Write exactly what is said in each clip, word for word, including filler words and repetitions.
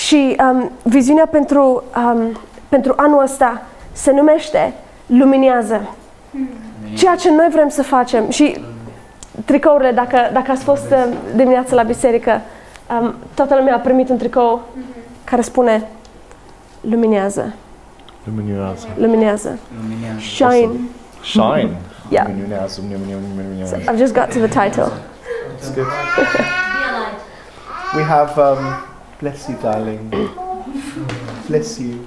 Și um, viziunea pentru, um, pentru anul ăsta se numește Luminează. Ceea ce noi vrem să facem. Și tricourile, dacă, dacă ați fost uh, dimineața la biserică, um, toată lumea a primit un tricou care spune Luminează. Luminează. Luminează. Shine. Awesome. Shine. Yeah. Luminează, luminează. So I've just got to the title. That's good. We have, um, bless you, darling. Bless you.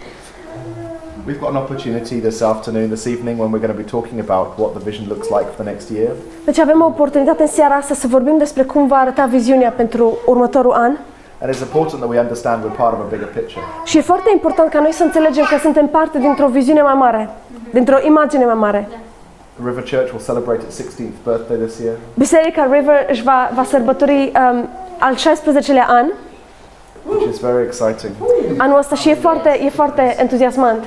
We've got an opportunity this afternoon, this evening, when we're going to be talking about what the vision looks like for the next year. Deci avem o oportunitate în seara asta să vorbim despre cum va arăta viziunea pentru următorul an. And it's important that we understand we're part of a bigger picture. Și e foarte important ca noi să înțelegem că suntem parte dintr-o viziune mai mare, dintr-o imagine mai mare. River Church will celebrate its sixteenth birthday this year. Biserica River își va, va sărbători um, al șaisprezecelea an. Which is very exciting. Anul ăsta și e foarte, e foarte entuziasmant.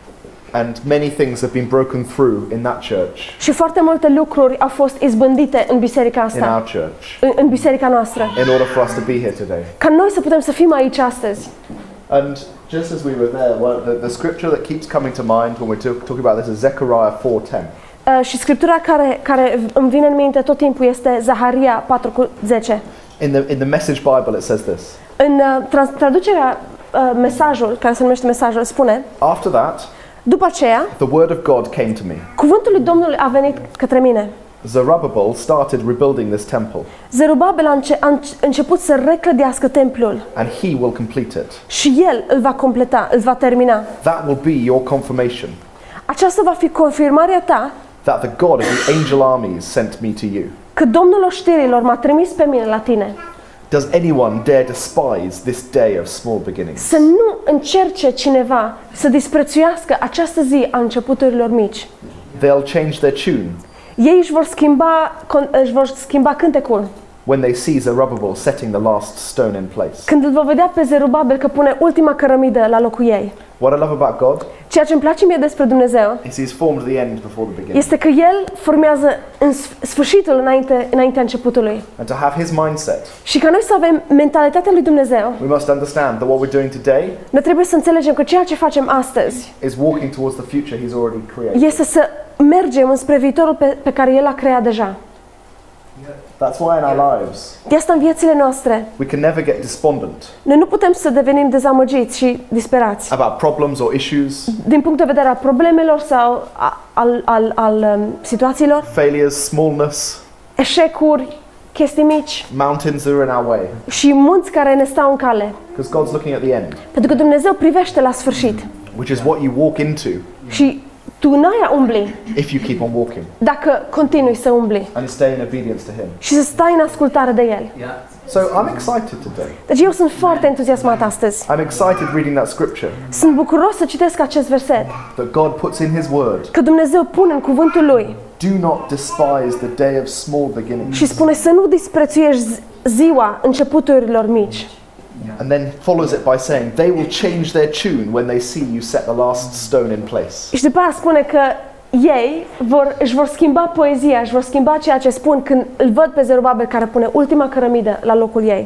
And many things have been broken through in that church. Și foarte multe lucruri au fost izbândite în biserica asta. In our church. În, în biserica noastră. In order for us to be here today. Ca noi să putem să fim aici astăzi. And just as we were there, well, the, the scripture that keeps coming to mind when we're talking about this is Zechariah four ten. Uh, și scriptura care, care îmi vine în minte tot timpul este Zaharia patru zece. In the in the Message Bible it says this. În uh, trans traducerea uh, mesajul, care se numește mesajul, spune: After that, după aceea, the word of God came to me. cuvântul lui Domnului a venit către mine. Zerubbabel started rebuilding this temple. Zerubabel a, înce a început să reclădească templul. And he will complete it. Și el îl va completa, îl va termina. That will be your confirmation. Aceasta va fi confirmarea ta That the God of the angel armies sent me to you. că Domnul oștirilor m-a trimis pe mine la tine. Does anyone dare despise this day of small beginnings? Să nu încerce cineva să disprețuiască această zi a începuturilor mici. They'll change their tune. Ei își vor schimba, își vor schimba cântecul when they see Zerubbabel setting the last stone in place. când îl vor vedea pe Zerubabel că pune ultima cărămidă la locul ei. What I love about God Ceea ce îmi place mie despre Dumnezeu is He's formed the end before the beginning. este că El formează în sfârșitul înainte, înaintea începutului. And to have His mindset, Și ca noi să avem mentalitatea lui Dumnezeu, we must understand that what we're doing today noi trebuie să înțelegem că ceea ce facem astăzi is walking towards the future He's already created. este să mergem înspre viitorul pe, pe care El l-a creat deja. That's why in our lives De asta în viețile noastre we can never get despondent noi nu putem să devenim dezamăgiți și disperați about problems or issues, din punct de vedere al problemelor sau a- al, al, al um, situațiilor, failures, smallness, eșecuri, chestii mici mountains that are in our way. și munți care ne stau în cale. Because God's looking at the end, Pentru că Dumnezeu privește la sfârșit which is what you walk into și tu în aia umbli if you keep on walking dacă continui să umbli and stay in obedience to Him. și să stai în ascultare de El. So I'm excited today. Deci eu sunt foarte entuziasmat astăzi. I'm excited reading that scripture Sunt bucuros să citesc acest verset. that God puts in His word. Că Dumnezeu pune în cuvântul Lui Do not despise the day of small beginnings. și spune să nu disprețuiești zi- ziua începuturilor mici. And then follows it by saying they will change their tune when they see you set the last stone in place. Și după aceea spune că ei vor, își vor schimba poezia, își vor schimba ceea ce spun când îl văd pe Zerubabel care pune ultima cărămidă la locul ei.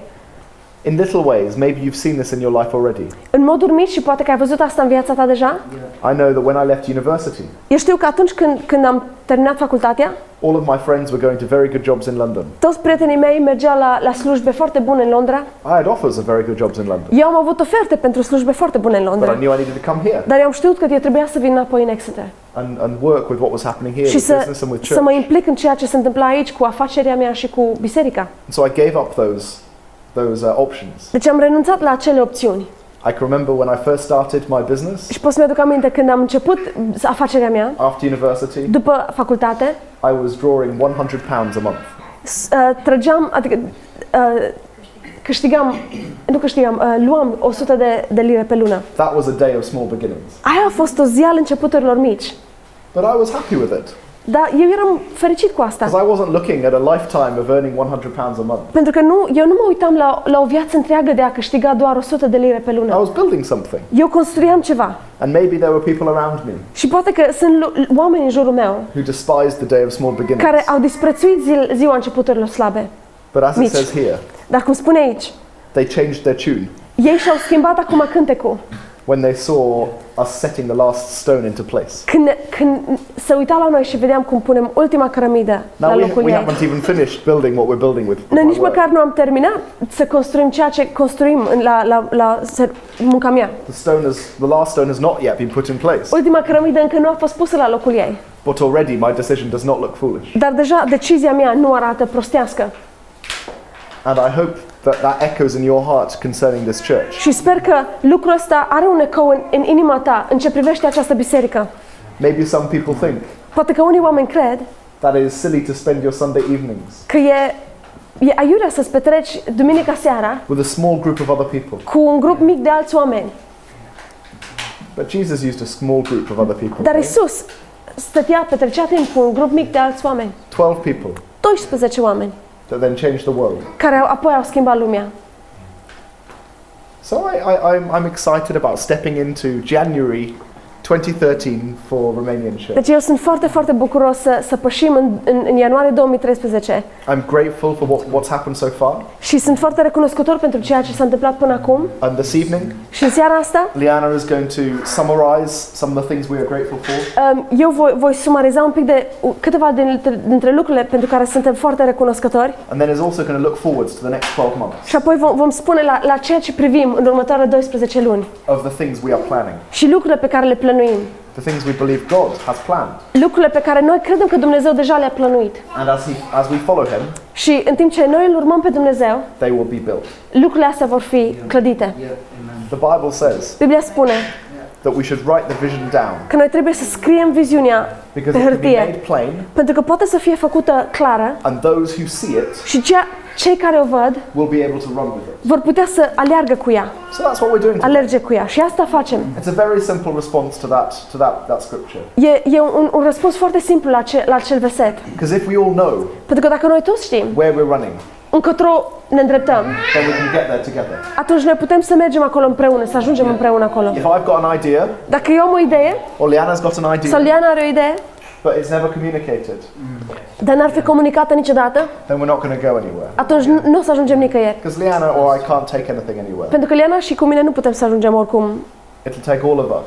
In little ways, maybe you've seen this in your life already. În moduri mici, și poate că ai văzut asta în viața ta deja, I know that when I left university, eu știu că atunci când, când am terminat facultatea, all of my friends were going to very good jobs in London. toți prietenii mei mergeau la, la slujbe foarte bune în Londra. I had offers of very good jobs in London, Eu am avut oferte pentru slujbe foarte bune în but I Londra, knew I needed to come here dar eu am știut că eu trebuia să vin înapoi în Exeter and, and work with what was happening here, și with să, business and with să mă church. implic în ceea ce se întâmpla aici cu afacerea mea și cu biserica. And so I gave up those those uh, options. Deci am renunțat la acele opțiuni. I can remember when I first started my business Și pot să-mi aduc aminte când am început afacerea mea, after university, după facultate, I was drawing one hundred pounds a month. s- uh, trăgeam, adică uh, câștigam, nu câștigam, uh, luam o sută de, de lire pe lună. That was a day of small beginnings. Aia a fost o zi al începuturilor mici. But I was happy with it Dar eu eram fericit cu asta. because I wasn't looking at a lifetime of earning one hundred pounds a month. Pentru că nu, eu nu mă uitam la, la o viață întreagă de a câștiga doar o sută de lire pe I lună. was building something, Eu construiam ceva. and maybe there were people around me Și poate că sunt lu- oameni în jurul meu who despised the day of small beginnings. care au disprețuit zi, ziua începuturilor slabe. But as it Mici. says here, Dar cum spune aici, they changed their tune. Ei și-au schimbat acum cântecul. when they saw us setting the last stone into place. Când, când se uitau la noi și vedeam cum punem ultima cărămidă la Now we, locul we ei. haven't even finished building what we're building with Noi my nici work. măcar nu am terminat să construim ceea ce construim în- la, la, la ser- munca mea. The stone is, the last stone has not yet been put in place. Ultima cărămidă încă nu a fost pusă la locul ei. But already my decision does not look foolish. Dar deja decizia mea nu arată prostească. And I hope that that echoes in your heart concerning this church. Și sper că lucrul ăsta are un ecou în, în inima ta în ce privește această biserică. Maybe some people think Poate că unii oameni cred that it is silly to spend your Sunday evenings că e, e aiurea să-ți petreci duminica seara with a small group of other people. cu un grup mic de alți oameni. But Jesus used a small group of other people. Dar right? Isus stătea, petrecea timp cu un grup mic de alți oameni. Twelve people doisprezece oameni that then changed the world. care au- apoi au schimbat lumea. So I, I, I'm, I'm excited about stepping into January twenty thirteen for Romanian Church. Deci eu sunt foarte, foarte bucuros să, să pășim în, în, în ianuarie două mii treisprezece I'm grateful for what, what's happened so far. și sunt foarte recunoscător pentru ceea ce s-a întâmplat până acum. And this evening, Și în seara asta Liana is going to summarize some of the things we are grateful for. um, eu voi, voi sumariza un pic de uh, câteva dintre, dintre lucrurile pentru care suntem foarte recunoscători And then is also going to look forwards to the next twelve months și apoi vom, vom spune la, la ceea ce privim în următoarele doisprezece luni of the things we are planning, și lucrurile pe care le plănuim, the things we believe God has planned. lucrurile pe care noi credem că Dumnezeu deja le-a plănuit. And as, he, as we follow Him, Și în timp ce noi îl urmăm pe Dumnezeu, they will be built. lucrurile astea vor fi clădite. The Bible says Biblia spune that we should write the vision down că noi trebuie să scriem viziunea because pe it can be made hârtie, plain, pentru că poate să fie făcută clară and those who see it și cea, cei care o văd will be able to run with it. vor putea să aleargă cu ea, So that's what we're doing today. alerge cu ea. Și asta facem. It's a very simple response to that, to that, that scripture. E, e un, un răspuns foarte simplu la, ce, la acel verset. Because if we all know Pentru că dacă noi toți știm where we're running, încotro ne îndreptăm, then we can get there together. atunci noi putem să mergem acolo împreună, să ajungem împreună acolo. If I've got an idea, Dacă eu am o idee, or Liana's got an idea, sau Liana are o idee, but it's never communicated, dar n-ar fi comunicată niciodată, then we're not going to go anywhere. atunci nu nu o să ajungem nicăieri. Because Liana or I can't take anything anywhere. Pentru că Liana și cu mine nu putem să ajungem oricum It'll take all of us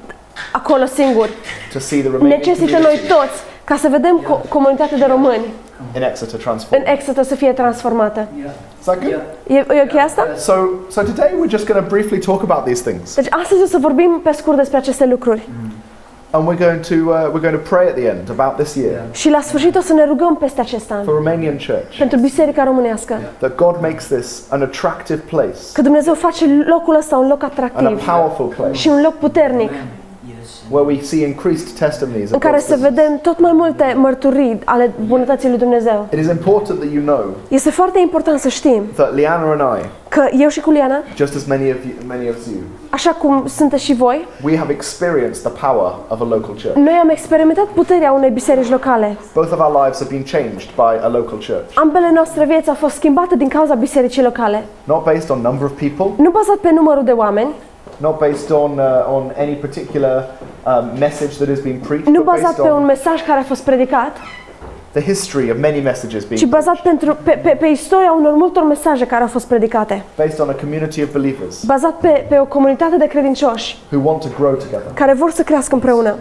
acolo singuri. to see the Romanian Necesită noi community toți ca să vedem co- comunitatea de români in Exeter în transformed. Exeter să fie transformată. Is that good? E, e ok asta? So, so today we're just going to briefly talk about these things, Deci astăzi o să vorbim pe scurt despre aceste lucruri. and we're going to uh, we're going to pray at the end about this year Și la sfârșit o să ne rugăm peste acest an for Romanian Church, pentru Biserica Românească. that God makes this an attractive place Că Dumnezeu face locul ăsta un loc and a atractiv powerful place și un loc puternic where we see increased testimonies în of care God's să goodness. vedem tot mai multe mărturii ale bunătății lui Dumnezeu. It is important that you know Este foarte important să știm that Liana and I, că eu și cu Liana, just as many of you, many of you, așa cum sunteți și voi, we have experienced the power of a local church. noi am experimentat puterea unei biserici locale. Both of our lives have been changed by a local church, Ambele noastre vieți au fost schimbate din cauza bisericii locale. not based on number of people, Nu bazat pe numărul de oameni, not based on uh, on any particular um, message that has been preached, nu but bazat based pe un on mesaj care a fost predicat, the history of many messages being ci bazat pentru, pe, pe, pe istoria unor multor mesaje care au fost predicate. based on a community of believers Bazat pe, pe o comunitate de credincioși who want to grow together. care vor să crească împreună.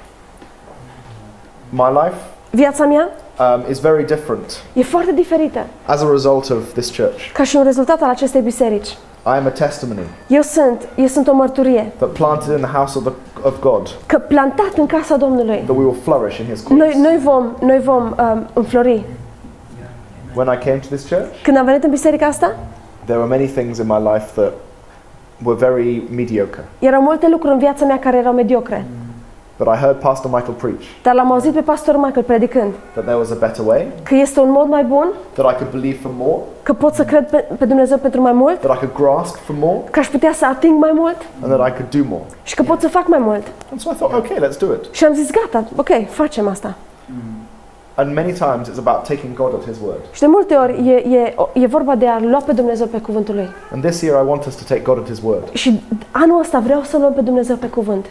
My life Viața mea um, is very different e foarte diferită as a result of this church. ca și un rezultat al acestei biserici. I am a testimony Eu sunt, eu sunt o mărturie that planted in the house of, the, of God, că plantat în casa Domnului, that we will flourish in His noi, courts. noi vom, noi vom um, înflori. When I came to this church, Când am venit în biserica asta, there were many things in my life that were very mediocre. erau multe lucruri în viața mea care erau mediocre. But I heard Pastor Michael preach Dar l-am auzit pe pastorul Michael predicând that there was a better way, că este un mod mai bun, that I could believe for more, că pot să cred pe, pe Dumnezeu pentru mai mult, that I could grasp for more, că aș putea să ating mai mult and that I could do more. și că pot să fac mai mult. And so I thought, okay, let's do it. Și am zis, gata, ok, facem asta. And many times it's about taking God at His word. Și de multe ori e, e, e vorba de a lua pe Dumnezeu pe cuvântul Lui. And this year I want us to take God at His word. Și anul ăsta vreau să luăm pe Dumnezeu pe cuvânt.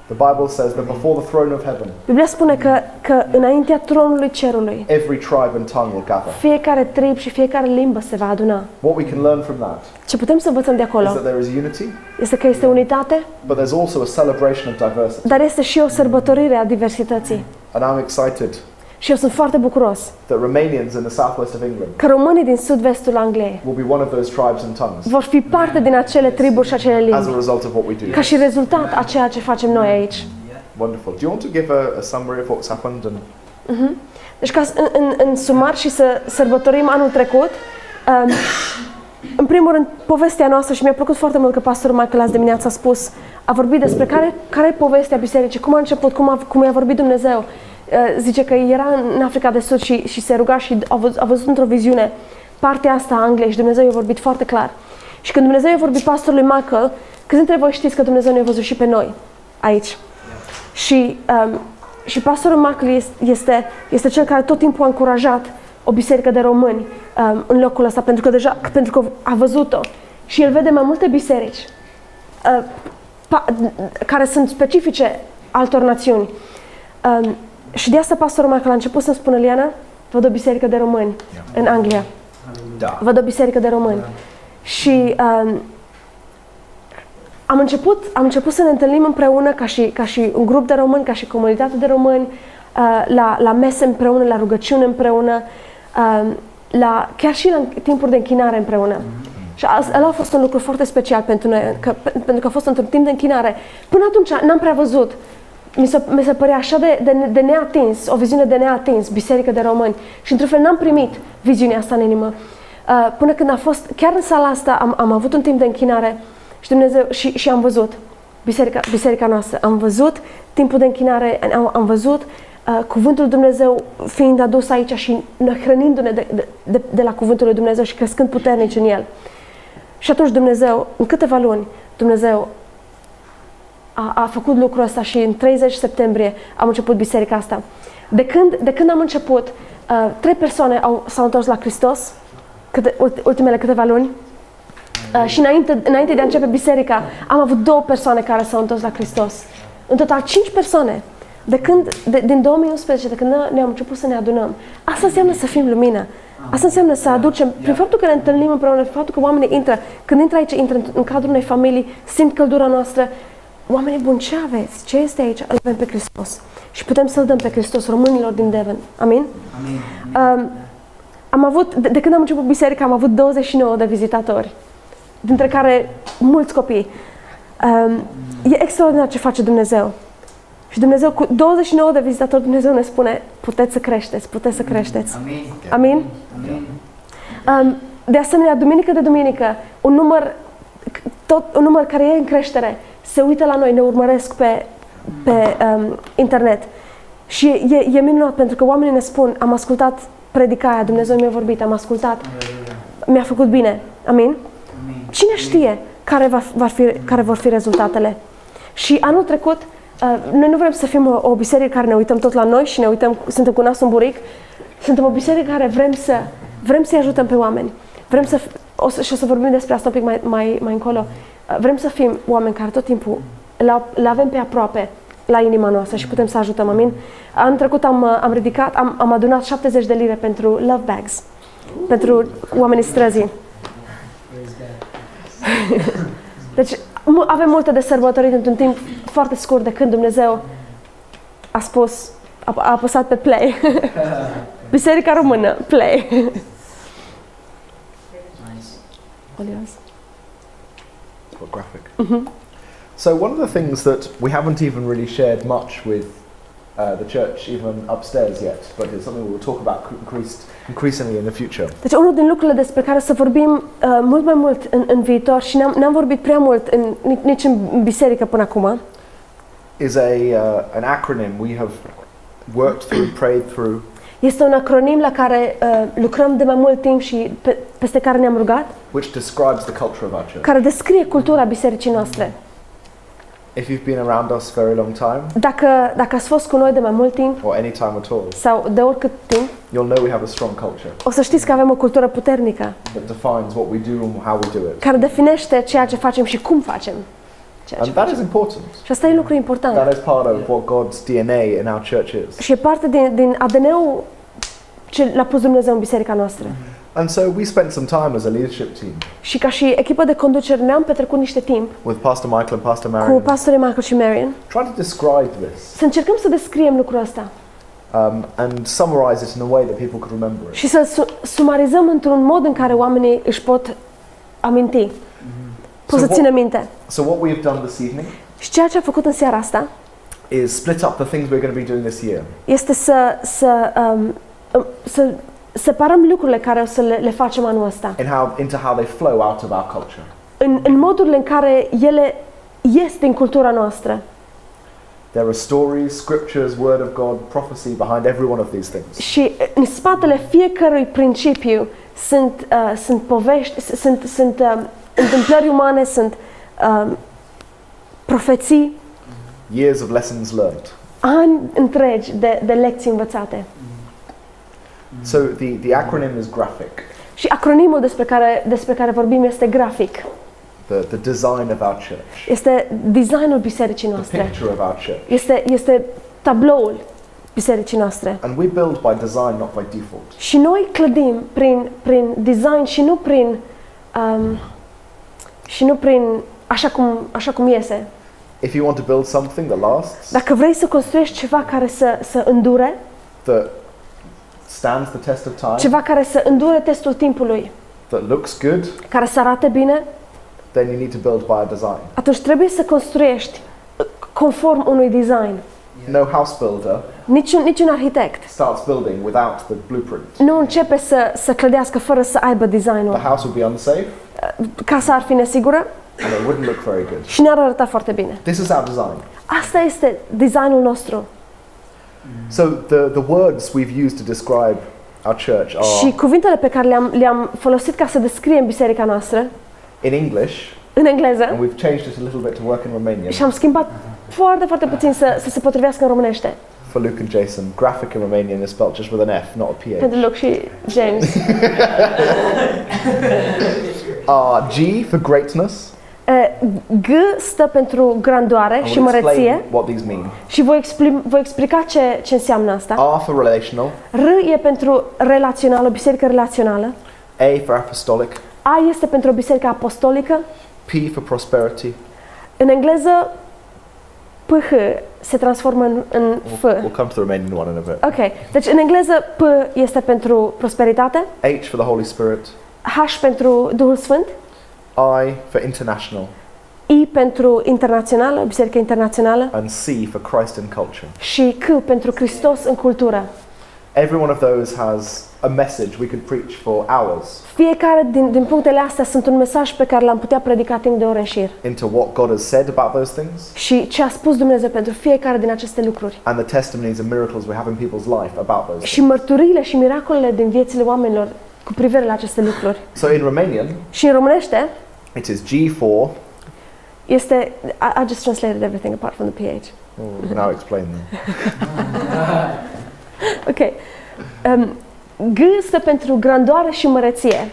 The Bible says that before the throne of heaven, Biblia spune că, că înaintea tronului cerului, every tribe and tongue will gather. fiecare trib și fiecare limbă se va aduna. What we can learn from that Ce putem să învățăm de is acolo that there is unity, este că este unitate, but there's also a celebration of diversity. dar este și o sărbătorire a diversității. And I'm excited Și eu sunt foarte bucuros that Romanians in the southwest of England că românii din sud-vestul Angliei will be one of those tribes and tongues vor fi parte din acele triburi și acele as a limbi, result of what we do. ca și rezultat a ceea ce facem noi aici. Wonderful. Do you want to give a, a summary of what's happened? And Mhm. Deci ca să- în, în, în sumar și să sărbătorim anul trecut, um, în primul rând, povestea noastră, și mi-a plăcut foarte mult că pastorul Michael azi dimineața a spus, a vorbit despre care, care e povestea bisericii, cum a început, cum a, cum i-a vorbit Dumnezeu. Uh, zice că era în Africa de Sud și, și se ruga și a văzut, a văzut într-o viziune partea asta a Angliei și Dumnezeu i-a vorbit foarte clar. Și când Dumnezeu i-a vorbit pastorului Michael, câți dintre voi știți că Dumnezeu ne-a văzut și pe noi aici? Și, um, și pastorul Michael este, este, este cel care tot timpul a încurajat o biserică de români um, în locul ăsta, pentru că deja pentru că a văzut-o. Și el vede mai multe biserici uh, pa, care sunt specifice altor națiuni. Um, și de asta pastorul Michael a început să-mi spună, Liana, văd o biserică de români în Anglia. Da. Văd o biserică de români. Și um, am început, am început să ne întâlnim împreună ca și, ca și un grup de români, ca și comunitate de români, uh, la, la mese împreună, la rugăciune împreună, uh, la, chiar și la timpuri de închinare împreună. Și ăla a fost un lucru foarte special pentru noi, că, pentru că a fost într-un timp de închinare. Până atunci n-am prea văzut. Mi se, mi se părea așa de, de, de neatins, o viziune de neatins, biserică de români. Și într-un fel n-am primit viziunea asta în inimă. Uh, până când a fost, chiar în sala asta am, am avut un timp de închinare și Dumnezeu și, și am văzut biserica, biserica noastră. Am văzut timpul de închinare, am, am văzut uh, cuvântul lui Dumnezeu fiind adus aici și hrănindu-ne de, de, de, de la cuvântul lui Dumnezeu și crescând puternici în el. Și atunci Dumnezeu, în câteva luni, Dumnezeu a, a făcut lucrul ăsta și în treizeci septembrie am început biserica asta. De când, de când am început, uh, trei persoane au, s-au întors la Hristos, câte, ultimele câteva luni. Uh, și înainte, înainte de a începe biserica, am avut două persoane care s-au întors la Hristos. În total, cinci persoane. De când, de, din două mii unsprezece, de când ne-am început să ne adunăm. Asta înseamnă să fim lumină. Asta înseamnă să aducem, prin faptul că ne întâlnim împreună, prin faptul că oamenii intră, când intră aici, intră în, în cadrul unei familii, simt căldura noastră. Oamenii buni, ce aveți? Ce este aici? Îl avem pe Hristos. Și putem să-L dăm pe Hristos românilor din Devon. Amin? Amin. Um, am avut, de, de când am început biserica, am avut douăzeci și nouă de vizitatori, dintre care mulți copii. Um, e extraordinar ce face Dumnezeu. Și Dumnezeu, cu douăzeci și nouă de vizitatori, Dumnezeu ne spune, puteți să creșteți, puteți să creșteți. Amin. Amin? Amin. Um, de asemenea, duminică de duminică, un număr, tot, un număr care e în creștere, se uită la noi, ne urmăresc pe, pe um, internet. Și e, e minunat, pentru că oamenii ne spun, am ascultat predicarea, Dumnezeu mi-a vorbit, am ascultat, mi-a făcut bine. Amin? Amin. Cine știe care, va, va fi, care vor fi rezultatele? Și anul trecut, uh, noi nu vrem să fim o, o biserică care ne uităm tot la noi și ne uităm, suntem cu nasul în buric. Suntem o biserică care vrem să vrem să-i ajutăm pe oameni. Vrem să, o să, și o să vorbim despre asta un pic mai, mai, mai încolo. Uh, vrem să fim oameni care tot timpul le avem pe aproape la inima noastră și putem să ajutăm. Amin? Anul trecut am, am ridicat, am, am adunat șaptezeci de lire pentru love bags, pentru oamenii străzii. Deci avem multe de sărbătorit într-un timp foarte scurt de când Dumnezeu a spus, a, a apăsat pe play. Biserica Română, play. Nice. What graphic? Mm-hmm. So one of the things that we haven't even really shared much with uh, the church, even upstairs yet, but it's something we'll talk about increased, increasingly in the future. Deci unul din lucrurile despre care să vorbim uh, mult mai mult în, în viitor și n-am, n-am vorbit prea mult în, nici în biserică până acum, is a uh, an acronym we have worked through, prayed through. este un acronim la care uh, lucrăm de mai mult timp și pe, peste care ne-am rugat, which describes the culture of our church. care descrie cultura bisericii noastre. If you've been around us a very long time, Dacă, dacă ați fost cu noi de mai mult timp or any time at all, sau de oricât timp, you'll know we have a strong culture o să știți că avem o cultură puternică that defines what we do and how we do it. care definește ceea ce facem și cum facem. ceea ce And that facem. is important. Și asta e lucru important. That is part of what God's D N A in our church is. Și e parte din, din A D N-ul ce l-a pus Dumnezeu în biserica noastră. And so we spent some time as a leadership team Și ca și echipă de conducere ne-am petrecut niște timp with Pastor Michael and Pastor cu Marion, pastorii Michael și Marion trying to describe this să încercăm să descriem lucrul ăsta um, and summarize it in a way that people could remember it. și să su- sumarizăm într-un mod în care oamenii își pot aminti, pot So să țină what- minte. So what we've done this evening Și ceea ce am făcut în seara asta is split up the things we're going to be doing this year. este să, să, um, um, să separăm lucrurile care o să le, le facem anul ăsta In how, into how they flow out of our culture. în, în modurile în care ele ies din cultura noastră. There are stories, scriptures, word of God, prophecy behind every one of these things. Și în spatele fiecărui principiu sunt, uh, sunt povești, s- sunt, sunt uh, întâmplări umane, sunt uh, profeții, Years of lessons learned. ani întregi de, de lecții învățate. So the, the acronym is GRAPHIC, Și acronimul despre care, despre care vorbim este grafic. the, the design of our church, Este designul bisericii the noastre. picture of our church. Este, este tabloul bisericii noastre. And we build by design, not by default. Și noi clădim prin, prin design și nu prin um, și nu prin așa cum, așa cum iese. If you want to build something that lasts, Dacă vrei să construiești ceva care să, să îndure, that stands the test of time, ceva care să îndure testul timpului, that looks good, care să arate bine, then you need to build by a design. atunci trebuie să construiești conform unui design. No house builder Niciun, niciun arhitect starts building without the blueprint. nu începe să, să clădească fără să aibă The designul. house will be unsafe Casa ar fi nesigură and it wouldn't look very good. și ne-ar arăta foarte bine. This is our design. Asta este designul nostru. So the, the words we've used to describe our church Și are cuvintele pe care le-am, le-am folosit ca să descriem biserica noastră in English, în engleză and we've changed it a little bit to work in Romanian și am schimbat foarte, foarte puțin să, să se potrivească în românește. for Luke and Jason. Graphic in Romanian is spelled just with an F, not a P Pentru H. Luke și James. Uh, G for greatness. Uh, G stă pentru grandoare I și will explain măreție what these mean. și voi, expli- voi explica ce, ce înseamnă asta. R for relational. R e pentru relațional, o biserică relațională. A for apostolic. A este pentru o biserică apostolică. P for prosperity. În engleză, P H se transformă în, în F. We'll come to the Romanian one in a bit. Ok, deci în engleză P este pentru prosperitate, H for the Holy Spirit. H pentru Duhul Sfânt, I for international. I pentru internațională, biserică internațională And C for Christ in culture. și C pentru Hristos în cultură. Every one of those has a message we could preach for hours Fiecare din, din punctele astea sunt un mesaj pe care l-am putea predica timp de ore în șir. into what God has said about those things Și ce a spus Dumnezeu pentru fiecare din aceste lucruri. and the testimonies and miracles we have in people's life about those Și things. mărturiile și miracolele din viețile oamenilor cu privire la aceste lucruri. So in Romanian, Și în românește it is G for, este, I, I just translated everything apart from the P H. oh, now explain them. Ok. Um, G stă pentru grandoare și măreție.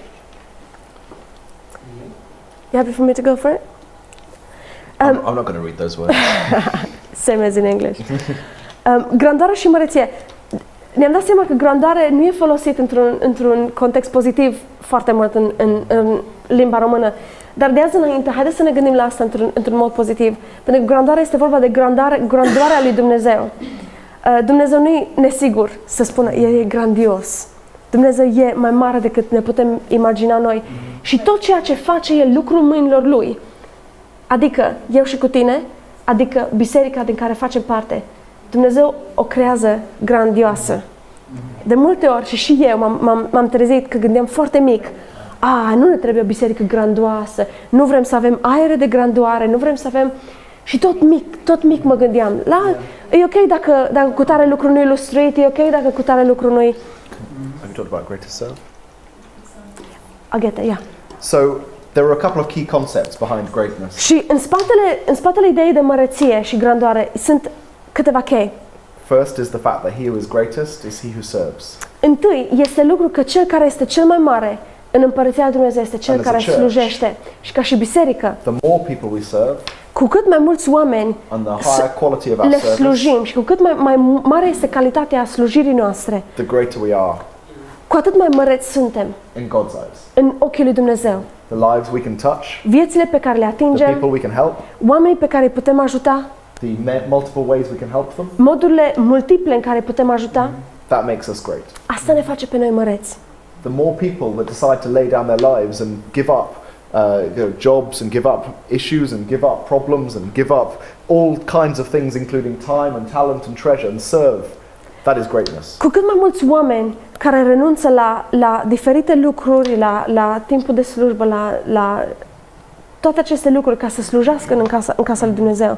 You happy for me to go for it? Um, I'm, I'm not going to read those words. Same as in English. Um, grandoare și măreție. Ne-am dat seama că grandoare nu e folosit într-un, într-un context pozitiv foarte mult în, în, în limba română. Dar de azi înainte, haideți să ne gândim la asta într-un, într-un mod pozitiv. Pentru că grandoarea este vorba de grandare, grandoarea lui Dumnezeu. Uh, Dumnezeu nu e nesigur să spună, El e grandios. Dumnezeu e mai mare decât ne putem imagina noi. Și tot ceea ce face El, lucrul mâinilor Lui, adică eu și cu tine, adică biserica din care facem parte, Dumnezeu o creează grandioasă. De multe ori, și și eu m-am, m-am, m-am trezit că gândeam foarte mic, a, nu ne trebuie o biserică grandioasă, nu vrem să avem aere de grandoare, nu vrem să avem... Și tot mic, tot mic mă gândeam, la, e ok dacă, dacă cu tare lucru nu e lustruit, e ok dacă cu tare lucru nu e... Have you talked about great to serve? I get it, yeah. So there are a couple of key concepts behind greatness. Și în spatele, în spatele ideii de măreție și grandoare sunt câteva chei. First is the fact that he who is greatest is he who serves. Întâi este lucru că cel care este cel mai mare în Împărăția lui Dumnezeu este cel And as a care church, slujește. Și ca și biserică, The more people we serve, cu cu cât mai mulți oameni and the higher quality of our le service, slujim și cu cât mai, mai mare este calitatea slujirii noastre, the greater we are cu atât mai măreți suntem in God's eyes. în ochii lui Dumnezeu. The lives we can touch, Viețile pe care le the atingem, people we can help, oamenii pe care îi putem ajuta, the me- multiple ways we can help them, modurile multiple în care îi putem ajuta, that makes us great. asta ne face pe noi măreți. The more people that decide to lay down their lives and give up uh, you know, jobs and give up issues and give up problems and give up all kinds of things, including time and talent and treasure, and serve, that is greatness. Cu cât mai mulți oameni care renunță la, la diferite lucruri, la, la timpul de slujbă, la, la toate aceste lucruri ca să slujească în casa, în casa lui Dumnezeu.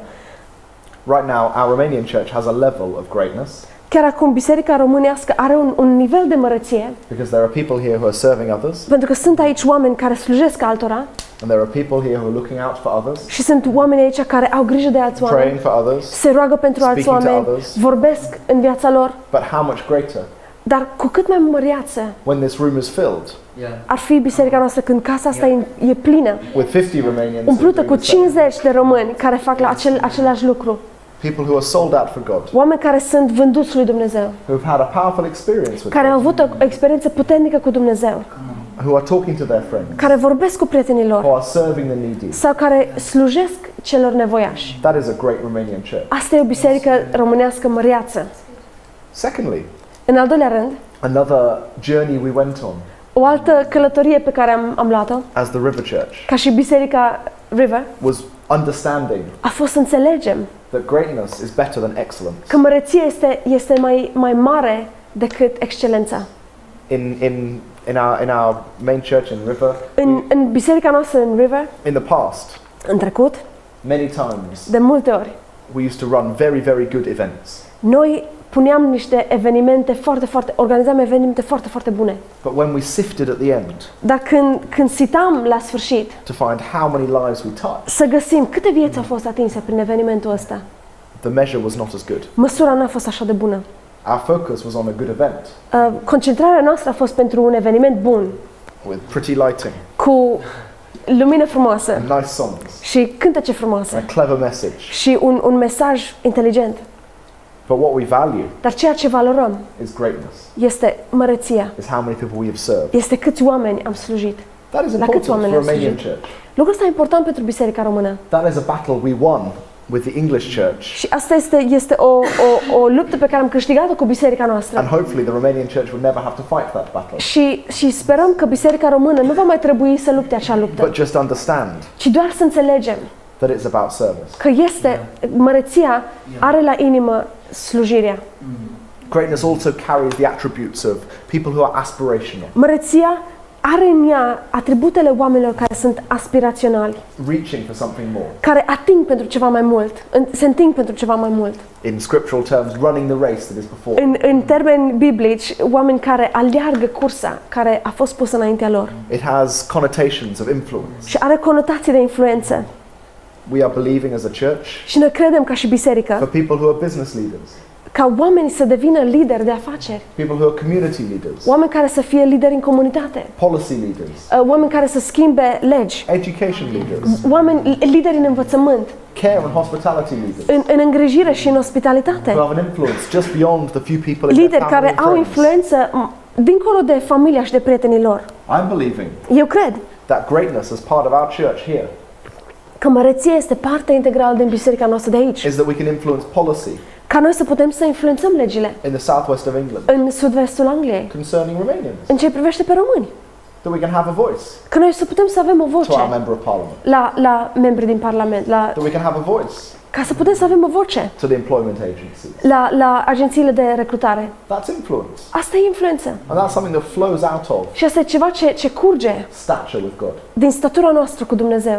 Right now, our Romanian church has a level of greatness Chiar acum, Biserica Românească are un, un nivel de mărăție, because there are people here who are serving others, pentru că sunt aici oameni care slujesc altora and there are people here who are looking out for others, și sunt oameni aici care au grijă de alți oameni, praying for others. se roagă pentru alți speaking to oameni, others. vorbesc în viața lor, But how much greater dar cu cât mai măreață when this room is filled ar fi Biserica noastră când casa asta e, e plină, with fifty Romanians umplută doing cu the same. cincizeci de români care fac la acel, același lucru. People who are sold out for God, Oameni care sunt vânduți lui Dumnezeu, who've had a powerful experience with care au God, avut o experiență puternică cu Dumnezeu, who are talking to their friends, care vorbesc cu prietenii who lor are serving the needy. sau care slujesc celor nevoiași. That is a great Romanian church. Asta e o biserică românească măreață. Secondly, În al doilea rând, another journey we went on o altă călătorie pe care am, am luat-o, as the River Church ca și Biserica River, was understanding a fost să înțelegem that greatness is better than excellence. că măreția este, este mai, mai mare decât excelența. In, in, in, our, in our main church in River, În, în biserica noastră în River, in the past, în trecut, many times, de multe ori, we used to run very, very good events. noi puneam niște evenimente foarte, foarte, organizam evenimente foarte, foarte bune. But when we sifted at the end Dar când, când citam la sfârșit to find how many lives we touched, să găsim câte vieți au fost atinse prin evenimentul ăsta, the measure was not as good. măsura n-a fost așa de bună. Our focus was on a good event Uh, concentrarea noastră a fost pentru un eveniment bun, with pretty lighting cu lumină frumoasă and nice songs și cântece frumoase and a clever message. și un, un mesaj inteligent. But what we value Dar ceea ce valorăm is greatness, este măreția, is how many people we have served. este câți oameni am slujit. That is La important câți oameni for am Romanian slujit? church. Lucrul ăsta e important pentru Biserica Română. That is a battle we won with the English church, Și asta este, este o, o, o luptă pe care am câștigat-o cu Biserica noastră. and hopefully the Romanian church will never have to fight that battle, Și, și sperăm că Biserica Română nu va mai trebui să lupte acea luptă, but just understand ci doar să înțelegem that it's about service. că este, măreția are la inimă slujirea. Greatness also carries the attributes of people who are aspirational, Măreția are în ea atributele oamenilor care sunt aspiraționali, reaching for something more. care ating pentru ceva mai mult, în- se înting pentru ceva mai mult. In scriptural terms, running the race that is before them. În, în termeni biblici, oameni care aleargă cursa care a fost pusă înaintea lor It has connotations of influence. și are conotații de influență. We are believing as a church Și noi credem ca și biserică for people who are business leaders, ca oamenii să devină lideri de afaceri, people who are community leaders, oameni care să fie lideri în comunitate, policy leaders, uh, oameni care să schimbe legi, education leaders, oameni lideri în învățământ, care and hospitality leaders, în, în îngrijire și în ospitalitate, who have an influence just beyond the few people in their lideri family care and au friends. influență m, dincolo de familia și de prietenii lor. I'm believing Eu cred that greatness as part of our church here că măreția este parte integrală din biserica noastră de aici, is that we can influence policy ca noi să putem să influențăm legile in the southwest of England în sud-vestul Angliei, concerning Romanians, în ce privește pe români, that we can have a voice că noi să putem să avem o to our voce member of parliament, la, la membrii din Parlament, la, that we can have a voice ca să putem să avem o voce to the employment agencies. la, la agențiile de recrutare. That's influence. Asta e influență. And that's something that flows out of Și asta e ceva ce, ce curge stature with God. din statura noastră cu Dumnezeu.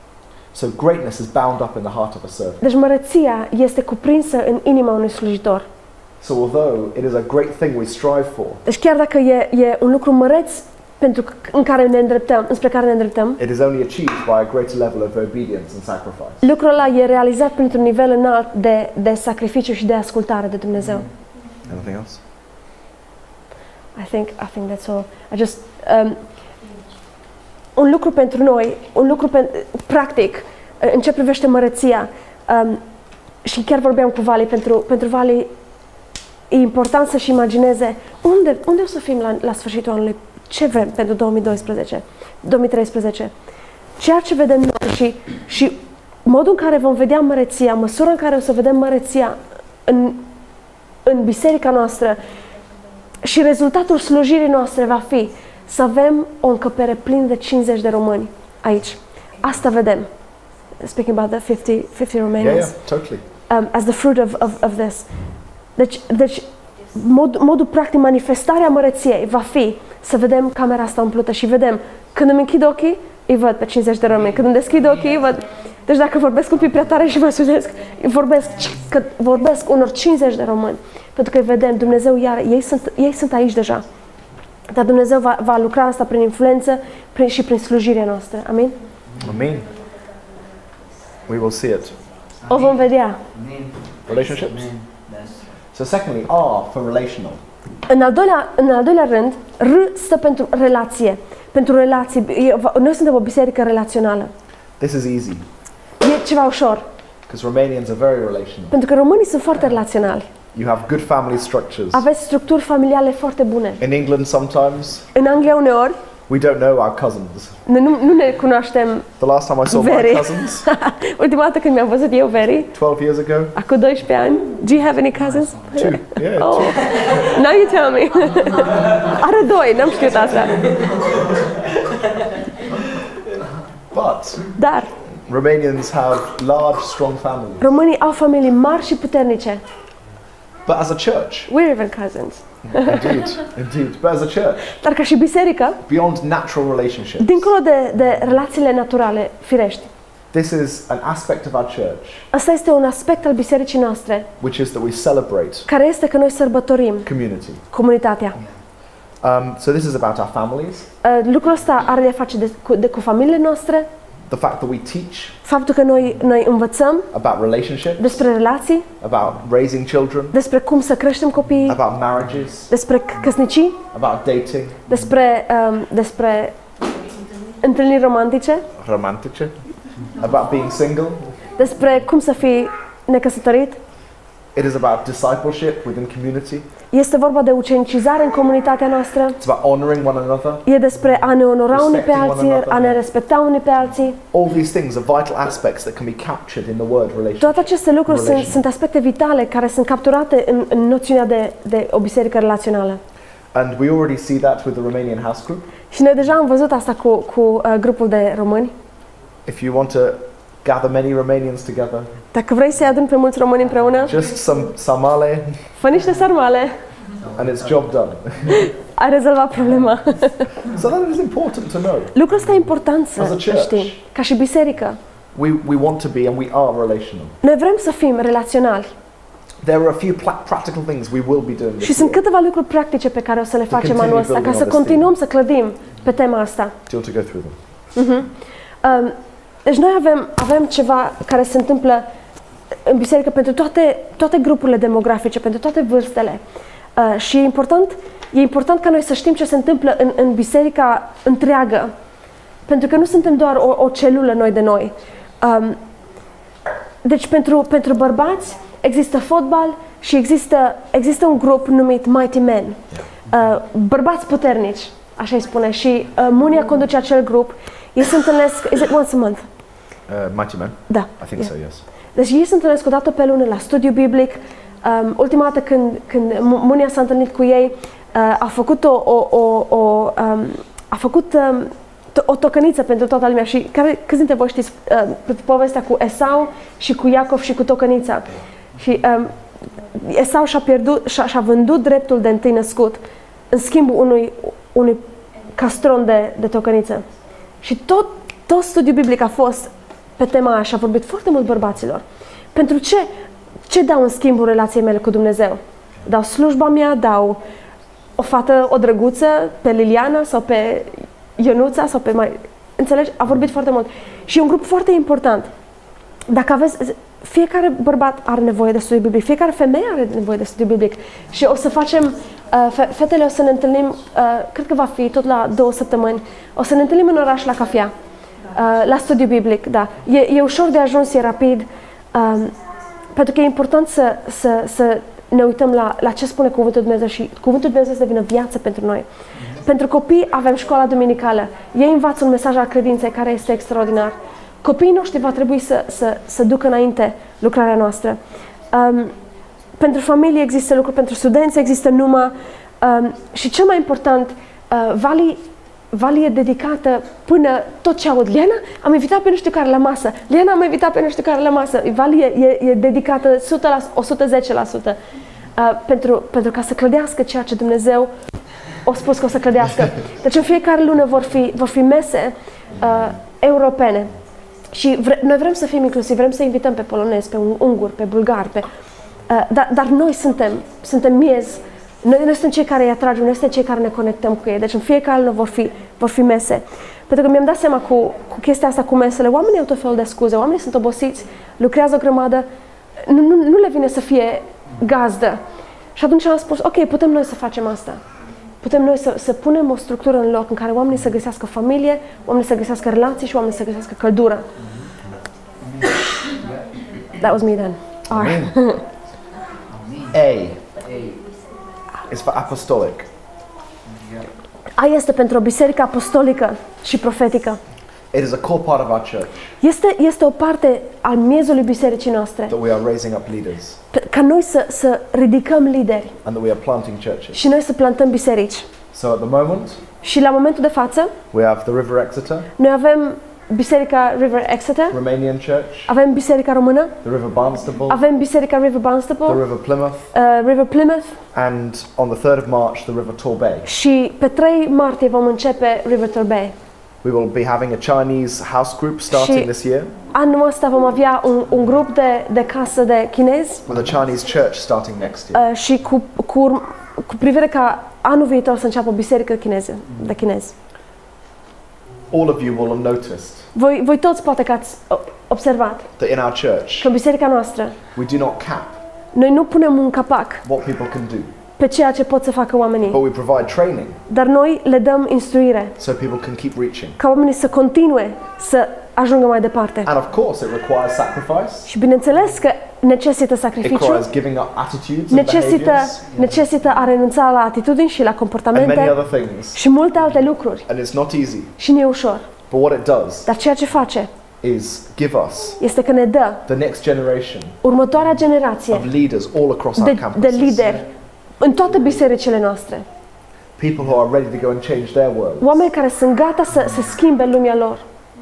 So greatness is bound up in the heart of a servant. Deci măreția este cuprinsă în inima unui slujitor. So although it is a great thing we strive for, Deci chiar dacă e, e un lucru măreț pentru că, în care ne îndreptăm, înspre care ne îndreptăm, it is only achieved by a greater level of obedience and sacrifice. lucrul ăla e realizat printr-un nivel înalt de, de sacrificiu și de ascultare de Dumnezeu. Anything else? I think, I think that's all. I just, um, un lucru pentru noi, un lucru pen, practic, în ce privește măreția. Um, și chiar vorbeam cu Vali, pentru, pentru Vali e important să-și imagineze unde, unde o să fim la, la sfârșitul anului, ce vrem pentru două mii doisprezece, două mii treisprezece. Ceea ce vedem noi și, și modul în care vom vedea măreția, măsura în care o să vedem măreția în, în biserica noastră și rezultatul slujirii noastre va fi să avem o încăpere plină de cincizeci de români aici. Asta vedem. Speaking about the fifty, fifty Romanians. Yeah, yeah, totally. Um, as the fruit of, of, of this. Deci, deci mod, modul practic, manifestarea măreției va fi să vedem camera asta umplută și vedem, când îmi închid ochii, îi văd pe cincizeci de români, când îmi deschid ochii, îi văd. Deci dacă vorbesc un pic prea tare și vă sugesc, vorbesc, că vorbesc unor cincizeci de români, pentru că îi vedem, Dumnezeu iar, ei sunt, ei sunt aici deja. Dar Dumnezeu va, va lucra asta prin influență prin, și prin slujirea noastră. Amin? Amen. We will see it. O vom vedea. Relationships. So secondly, R for relational. În al doilea, în al doilea rând, R stă pentru relație. Pentru relații. Noi suntem o biserică relațională. This is easy E ceva ușor. because Romanians are very relational. Pentru că românii sunt foarte relaționali. You have good family structures. Aveți structuri familiale foarte bune. In England sometimes În Anglia uneori, we don't know our cousins. noi nu, nu ne cunoaștem. The last time I saw my Very. cousins, Ultima dată când mi-am văzut eu Veri, twelve years ago, acum doisprezece ani. Do you have any cousins? two. Yeah, Oh. two. Now you tell me. Are doi, n-am știut asta. But Dar Romanians have large, strong families. românii au familii mari și puternice. But as a church, We're even cousins. indeed, indeed. But as a church, Dar ca și biserică, beyond natural relationships, dincolo de, de relațiile naturale, firești, this is an aspect of our church, ăsta este un aspect al bisericii noastre, which is that we celebrate care este că noi sărbătorim community. comunitatea. Um, so this is about our families, Uh, Lucrul ăsta are de face de, cu, de, cu familiile noastre, the fact that we teach faptul că noi, noi învățăm about relationships, despre relații, about raising children, despre cum să creștem copiii, about marriages, despre c- căsnicii, about dating, despre, um, despre întâlniri romantice, romantice, about being single. despre cum să fii necăsătorit. It is about discipleship within community. Este vorba de ucenicizare în comunitatea noastră. It's about honoring one another. E despre a ne onora unii pe Respecting one alții, another. a ne respecta unii pe alții. All these things are vital aspects that can be captured in the word relationship. Toate aceste lucruri sunt, Relational. sunt aspecte vitale care sunt capturate în, în noțiunea de, de o biserică relațională. And we already see that with the Romanian house group. Și noi deja am văzut asta cu, cu uh, grupul de români. If you want to gather many Romanians together, Dacă vrei să-i aduni pe mulți români împreună, just some samale fă niște sarmale, and it's job done. ai rezolvat problema. So that is important to know. Lucrul ăsta e important să As a să church. știm. Ca și biserică, We, we want to be and we are relational. noi vrem să fim relaționali. There are a few pla- practical things we will be doing Și this sunt year. câteva lucruri practice pe care o să le facem continue anul ăsta, ca building să on this continuăm să clădim pe tema asta. Do you want to go through them? Um, deci noi avem, avem ceva care se întâmplă în biserică pentru toate, toate grupurile demografice, pentru toate vârstele. Uh, și e important, e important ca noi să știm ce se întâmplă în, în biserica întreagă. Pentru că nu suntem doar o, o celulă noi de noi. Um, deci pentru, pentru bărbați există fotbal și există, există un grup numit Mighty Men. Uh, bărbați puternici, așa îi spune. Și uh, Munia conduce acel grup. Ei se întâlnesc, is it once a month? Uh, Mighty Men? Da. I think Yeah. so, yes. Deci ei se întâlnesc o dată pe lună la studiu biblic. Um, ultima dată când, când Munia s-a întâlnit cu ei, uh, a făcut o, o, o, o, um, a făcut um, to- o tocăniță pentru toată lumea. Și care, câți dintre voi știți uh, povestea cu Esau și cu Iacov și cu tocănița? Și um, Esau și-a, pierdut, și-a, și-a vândut dreptul de întâi născut în schimbul unui, unui castron de, de tocăniță. Și tot, tot studiul biblic a fost pe tema aia și a vorbit foarte mult bărbaților. Pentru ce? Ce dau în schimbul relației mele cu Dumnezeu? Dau slujba mea, dau o fată, o drăguță, pe Liliana sau pe Ionuța sau pe mai... Înțelegi? A vorbit foarte mult. Și e un grup foarte important. Dacă aveți... Fiecare bărbat are nevoie de studiu biblic, fiecare femeie are nevoie de studiu biblic. Și o să facem... Uh, fe- fetele o să ne întâlnim, uh, cred că va fi tot la două săptămâni, o să ne întâlnim în oraș la cafea. Uh, la studiu biblic, da. E, e ușor de ajuns, e rapid, um, pentru că e important să, să, să ne uităm la, la ce spune Cuvântul Dumnezeu și Cuvântul Dumnezeu să devină viață pentru noi. Pentru copii avem școala duminicală. Ei învață un mesaj al credinței care este extraordinar. Copiii noștri va trebui să, să, să ducă înainte lucrarea noastră. Um, pentru familie există lucruri, pentru studenți există numai um, și cel mai important, uh, Vali, Vali e dedicată până tot ce aud. Liana, am invitat pe nu știu care la masă. Liana, am invitat pe nu știu care la masă. Vali e, e, e dedicată o sută zece la sută uh, pentru, pentru ca să clădească ceea ce Dumnezeu a spus că o să clădească. Deci în fiecare lună vor fi, vor fi mese uh, europene. Și vre, noi vrem să fim inclusivi, vrem să invităm pe polonezi, pe unguri, pe bulgari, pe, uh, dar, dar noi suntem, suntem miez. Noi, noi suntem cei care îi atragem, noi suntem cei care ne conectăm cu ei. Deci în fiecare lună vor fi, vor fi mese. Pentru că mi-am dat seama cu, cu chestia asta, cu mesele, oamenii au tot felul de scuze, oamenii sunt obosiți, lucrează o grămadă, nu, nu, nu le vine să fie gazdă. Și atunci am spus, ok, putem noi să facem asta. Putem noi să, să punem o structură în loc în care oamenii să găsească familie, oamenii să găsească relații și oamenii să găsească căldură. That was me then. R. A is for apostolic. A este pentru o biserică apostolică și profetică. It is a core part of our church Este, este o parte al miezului bisericii noastre. that we are raising up leaders Ca noi să, să ridicăm lideri and that we are planting churches. și noi să plantăm biserici. So at the moment, Și la momentul de față, we have the River Exeter, noi avem Biserica River Exeter, Romanian Church, avem Biserica Română, the River Barnstable, avem Biserica River the Barnstable, River Plymouth, uh, River Plymouth and on the third of March, the River Torbay. și pe trei martie vom începe River Torbay. We will be having a Chinese house group starting Și- this year, Anul ăsta vom avea un, un grup de, de casă de chinezi with a Chinese church starting next year. uh, și cu, cu, urm- cu privire ca anul viitor să înceapă o biserică chineză, de chinezi. All of you will have noticed Voi, voi toți poate că ați o- observat that in our church, că în biserica noastră we do not cap noi nu punem un capac what people can do, pe ceea ce pot să facă oamenii, but we provide training dar noi le dăm instruire so people can keep reaching. ca oamenii să continue să ajungă mai departe. And of course, it requires sacrifice. Și bineînțeles că necesită It sacrificiu, requires giving up attitudes and necesită, behaviors necesită a renunța la atitudini și la and many comportamente other things. și multe alte lucruri. And it's not easy. Și nu e ușor. But what it does Dar ceea ce face is give us este că ne dă the next generation următoarea generație of leaders all across our de, de campuses. lideri în toate bisericile noastre. People who are ready to go and change their world. Oameni care sunt gata să, să schimbe lumea lor.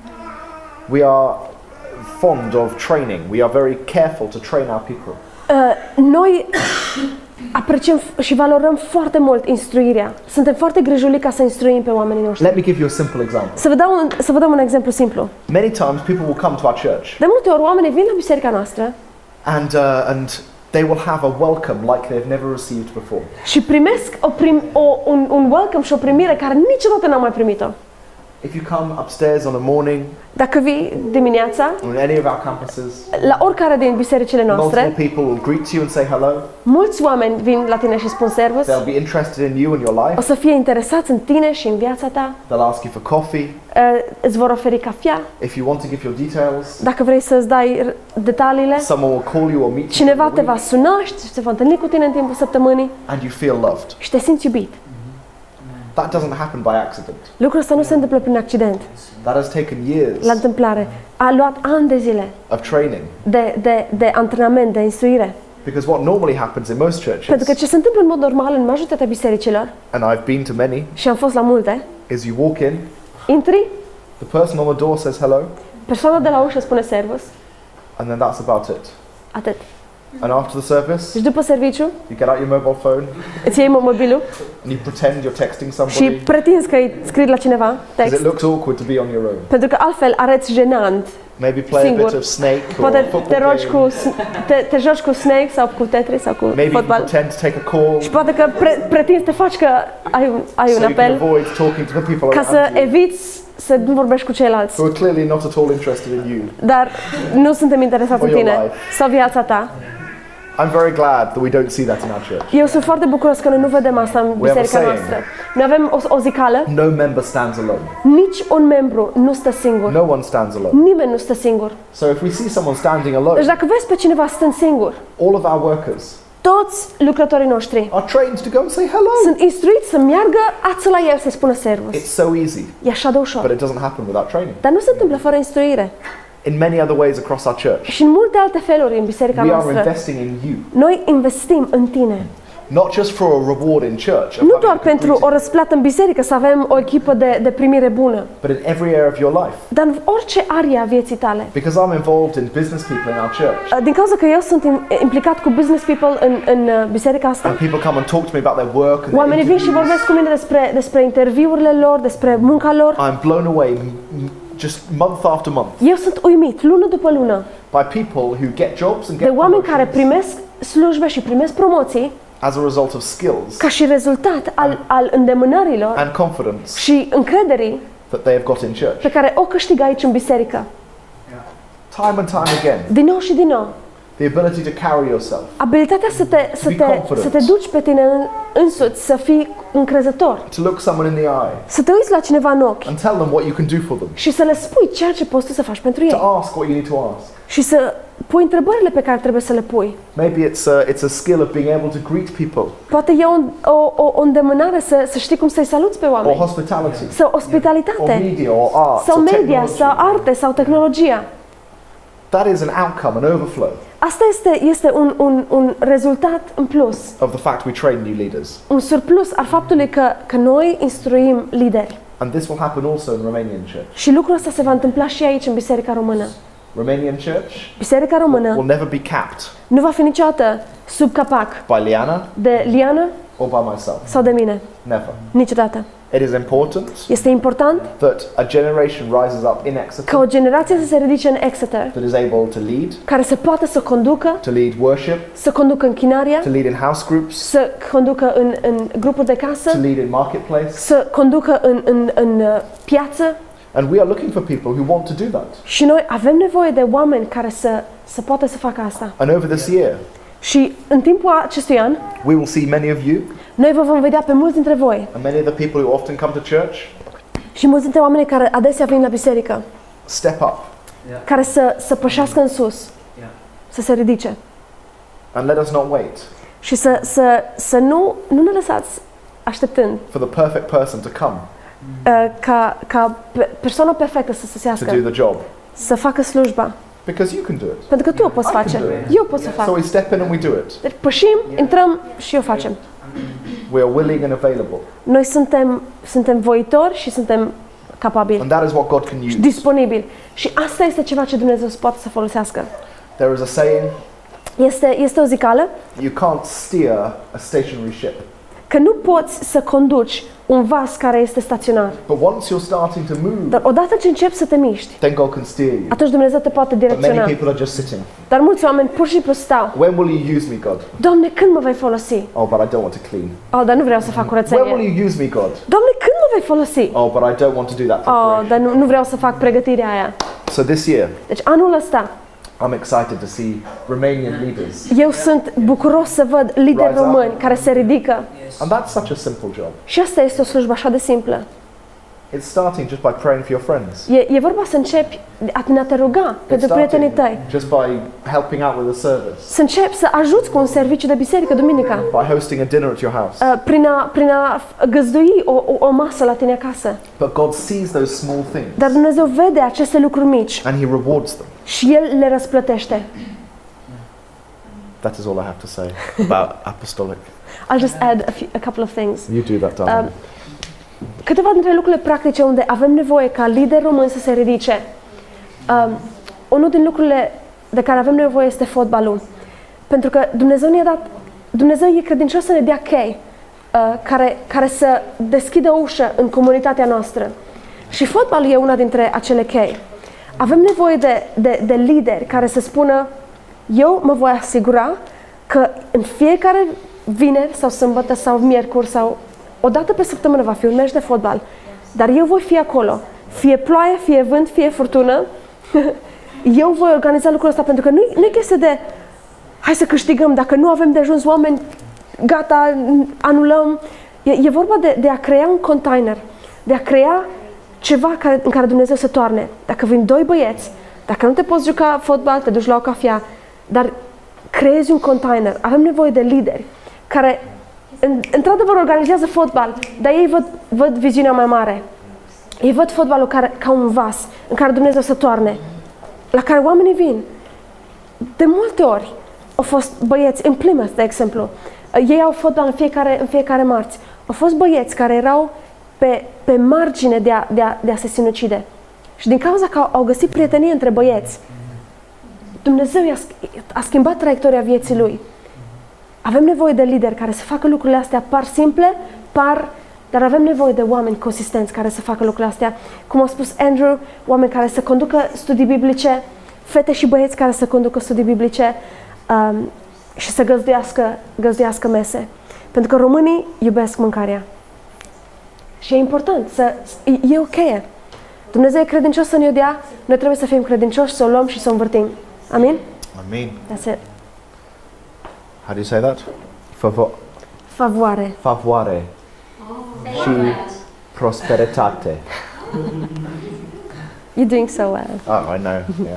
We are fond of training. We are very careful to train our people. Uh, noi apreciem f- și valorăm foarte mult instruirea. Suntem foarte grijuli ca să instruim pe oamenii noștri. Let me give you a simple example. Să vă dau un, să vă dau un exemplu simplu. Many times people will come to our church De multe ori oamenii vin la biserica noastră and uh, and they will have a welcome like they've never received before. și primesc o prim, o, un, un welcome și o primire care niciodată n-au mai primit-o. If you come upstairs on a morning Dacă vii dimineața, on any of our campuses, la oricare din bisericile multiple noastre, people will greet you and say hello. mulți oameni vin la tine și spun servus, They'll be interested in you and your o life. să fie interesați în tine și în viața ta, They'll ask you for coffee. uh, îți vor oferi cafea, If you want to give your details, dacă vrei să-ți dai r- detaliile, someone will call you or meet you cineva during te the va week, suna și se va întâlni cu tine în timpul săptămânii and you feel loved. și te simți iubit. That doesn't happen by accident. Lucrul ăsta nu se întâmplă prin accident, That has taken years la întâmplare. A luat ani de zile of training. de, de, de antrenament, de instruire. Because what normally happens in most Pentru că churches, ce se întâmplă în mod normal în majoritatea bisericilor, and I've been to many, și am fost la multe, is you walk in, intri, the person on the door says hello, persoana de la ușă spune servus, and then that's about it. atât. And after the service, Deci după serviciu, you get out your mobile phone îți iei mobilul and you pretend you're texting și somebody pretinzi că îi scrii la cineva because text, it looks awkward to be on your own. pentru că altfel arăți jenant. Maybe play a Singur. bit of Snake or Poate a te, football rogi cu, game. s- te, te joci cu Snake sau cu Tetris sau cu Maybe you can fotbal. pretend to take a call Și poate că pre, pretinzi, te faci că ai un, ai so un you can apel avoid talking to the people ca să around you eviți să nu vorbești cu ceilalți. who are clearly not at all interested in you. Dar nu suntem interesați Or în your tine life. sau viața ta. I'm very glad that we don't see that in our church. Eu sunt foarte bucuros că noi nu vedem asta în biserica saying. noastră. Noi avem o, o zicală, No member stands alone. nici un membru nu stă singur. No one stands alone. Nimeni nu stă singur. So if we see someone standing Deci alone, dacă vezi pe cineva stând singur, all of our workers toți lucrătorii noștri are trained to go and say hello. sunt instruiți să meargă ață la el să spună servus. It's so easy, E așa de ușor. but it doesn't happen without training. Dar nu se întâmplă fără instruire. In many other ways across our church, Și în multe alte feluri în biserica we are noastră, investing in you, noi investim în tine. not just for a reward in church, of Nu having doar a good pentru greeting, o răsplată în biserică, să avem o echipă de, de primire bună, but in every area of your life. dar în orice arie a vieții tale. Because I'm involved in business people in our church, Din cauza că eu sunt im- implicat cu business people în, în uh, biserica asta, and people come and talk to me about their work and their oamenii vin și interviews, vorbesc cu mine despre, despre interviurile lor, despre munca lor. I'm blown away m- m- just month after month Eu sunt uimit, lună după lună, by people who get jobs and de get oameni care promotions primesc slujbe și primesc promoții as a result of skills ca și rezultat al, al îndemânărilor and confidence și încrederii that they have got in church. pe care o câștigă aici în biserică. Time and time again, Din nou și din nou. the ability to carry yourself, Abilitatea să te, să be te, confident. să te duci pe tine în, însuți, să fii încrezător, to look someone in the eye să te uiți la cineva în ochi and tell them what you can do for them, și să le spui ceea ce poți tu să faci pentru to ei ask what you need to ask. și să pui întrebările pe care trebuie să le pui. Maybe it's a, it's a skill of being able to greet people, Poate e o, o, o, o îndemânare să, să știi cum să-i saluți pe or oameni, hospitality, sau or ospitalitate, media, or arts, sau or media, technology. sau arte, sau tehnologia. That is an outcome, an overflow Asta este, este un, un, un rezultat în plus, of the fact we train new leaders. un surplus al faptului că, că noi instruim lideri. And this will happen also in Romanian church. Și lucrul ăsta se va întâmpla și aici, în Biserica Română. Romanian church Biserica will Română never be capped nu va fi niciodată sub capac by Liana de Liana or by myself. sau de mine. Never. Niciodată. It is important Este important that a generation rises up in ca Exeter o generație să se ridice în Exeter, that is able to lead, care să poată să conducă, to lead worship, să conducă închinarea, to lead in house groups, să conducă în, în grupuri de casă, to lead in marketplace. să conducă în, în, în uh, piață. And we are looking for people who want to do that. Și noi avem nevoie de oameni care să, să poată să facă asta. And over this year, Și în timpul acestui an, we will see many of you noi vă vom vedea pe mulți dintre voi and many of the people who often come to church și mulți dintre oamenii care adesea vin la biserică, step up care să, să pășească în sus, să se ridice and let us not wait și să, să, să nu, nu ne lăsați așteptând for the perfect person to come uh, ca, ca pe- persoana perfectă să to sosească, do the job. să facă slujba. Because you can do it. Pentru că tu o poți I can face, do it. eu pot să So fac. we step in and we do it. Deci pășim, intrăm și o facem. We are willing and available. Noi suntem, suntem voitori și suntem capabili And that is what God can și use. disponibili. Și asta este ceva ce Dumnezeu poate să folosească. There is a saying, Este, este o zicală you can't steer a stationary ship. că nu poți să conduci un vas care este staționar. But once you're starting to move, Dar odată ce începi să te miști, then God can steer you. atunci Dumnezeu te poate But many direcționa. people are just sitting. Dar mulți oameni pur și simplu stau. When will you use me, God? Doamne, când mă vei folosi? Oh, but I don't want to clean. Oh, dar nu vreau să fac When will curățenie. you use me, God? Doamne, când mă vei folosi? Oh, but I don't want to do that Oh, preparation. dar nu, nu vreau să fac pregătirea aia. So this year, Deci anul ăsta, I'm excited to see Romanian leaders. eu sunt bucuros să văd lideri Rise up. români care se ridică. And that's such a simple job. Și asta este o slujbă așa de simplă. It's starting just by praying for your friends. E, e vorba să începi a te- a te ruga It's pentru prietenii tăi. just by helping out with the service, Să începi să ajuți cu un serviciu de biserică duminica. by hosting a dinner at your house. Uh, Prin a, prin a f- găzdui o, o, o masă la tine acasă. But God sees those small things Dar Dumnezeu vede aceste lucruri mici and He rewards them. și El le răsplătește. That is all I have to say about apostolic. I'll just add a, few, a couple of things. You do that, darling. Um, câteva dintre lucrurile practice unde avem nevoie ca lideri români să se ridice. Um, unul din lucrurile de care avem nevoie este fotbalul. Pentru că Dumnezeu ne-a dat, Dumnezeu e credincios să ne dea chei uh, care, care să deschidă o ușă în comunitatea noastră. Și fotbalul e una dintre acele chei. Avem nevoie de, de, de lideri care să spună: eu mă voi asigura că în fiecare vineri sau sâmbătă sau miercuri sau o dată pe săptămână va fi un meci de fotbal, dar eu voi fi acolo. Fie ploaie, fie vânt, fie furtună, eu voi organiza lucrul ăsta, pentru că nu e chestie de hai să câștigăm, dacă nu avem de ajuns oameni, gata, anulăm. E, e vorba de, de a crea un container, de a crea ceva care, în care Dumnezeu se toarne. Dacă vin doi băieți, dacă nu te poți juca fotbal, te duci la o cafea, dar creezi un container. Avem nevoie de lideri care, în, într-adevăr, organizează fotbal, dar ei văd, văd viziunea mai mare. Ei văd fotbalul care, ca un vas în care Dumnezeu se toarne, la care oamenii vin. De multe ori au fost băieți, în Plymouth, de exemplu, ei au fotbal în fiecare, în fiecare marți. Au fost băieți care erau pe, pe margine de a, de, a, de a se sinucide. Și din cauza că au, au găsit prietenie între băieți, Dumnezeu i-a, a schimbat traiectoria vieții lui. Avem nevoie de lideri care să facă lucrurile astea, par simple, par, dar avem nevoie de oameni consistenți care să facă lucrurile astea. Cum a spus Andrew, oameni care să conducă studii biblice, fete și băieți care să conducă studii biblice um, și să găzduiască, găzduiască mese. Pentru că românii iubesc mâncarea. Și e important, să, e, e ok. Dumnezeu e credincios să ne dea, noi trebuie să fim credincioși, să o luăm și să o învârtim. Amin? Amen. That's it. How do you say that? Favo Favoare. favoare și prosperitate. You're doing so well. Oh, I know. Yeah.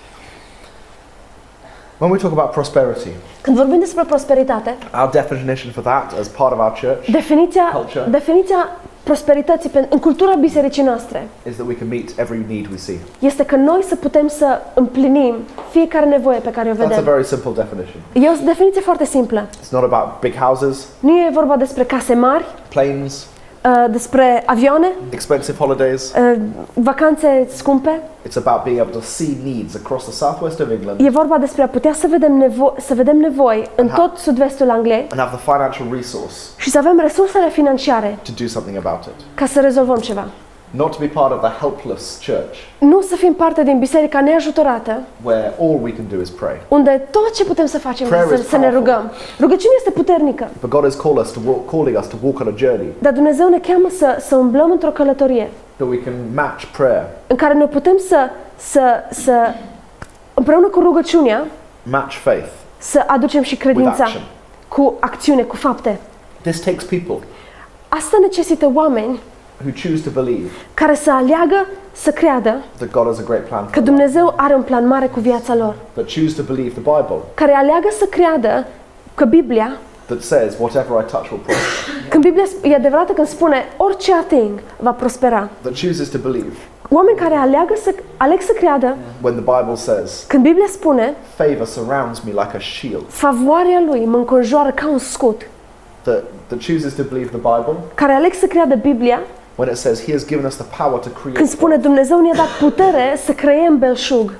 When we talk about prosperity, Când vorbim despre prosperitate, our definition for that as part of our church definiția, culture definiția prosperității pe- în cultura bisericii noastre is that we can meet every need we see. este că noi să putem să împlinim fiecare nevoie pe care o That's a vedem. very simple definition. E o definiție foarte simplă. It's not about big houses, Nu e vorba despre case mari, planes, uh, despre avioane, expensive holidays. uh, vacanțe scumpe. It's about being able to see needs across the southwest of England E vorba despre a putea să vedem, nevo- să vedem nevoi în tot sud-vestul Angliei and have the financial resource și să avem resursele financiare to do something about it. ca să rezolvăm ceva. Not to be part of the helpless church Nu să fim parte din biserica neajutorată, where all we can do is pray. unde tot ce putem să facem Prayer este is să, să ne powerful. rugăm. Rugăciunea este puternică, But God has called us to walk, calling us to walk on a journey dar Dumnezeu ne cheamă să, să umblăm într-o călătorie that we can match prayer, în care noi putem să, să, să împreună cu rugăciunea, match faith să aducem și with credința action. cu acțiune, cu fapte. This takes people Asta necesită oameni who choose to believe care să aleagă să creadă that God has a great plan că for them, Dumnezeu are un plan mare cu viața lor, that choose to believe the Bible care aleagă să creadă că Biblia, that says whatever I touch will prosper, când Biblia e adevărată când spune orice ating va prospera. that chooses to believe Oameni care aleagă să, aleg să creadă when the Bible says când Biblia spune favor surrounds me like a shield, favoarea lui mă înconjoară ca un scut, that, that chooses to believe the Bible care aleg să creadă Biblia when it says he has given us the power to când create. spune Dumnezeu ne-a dat putere să creăm belșug.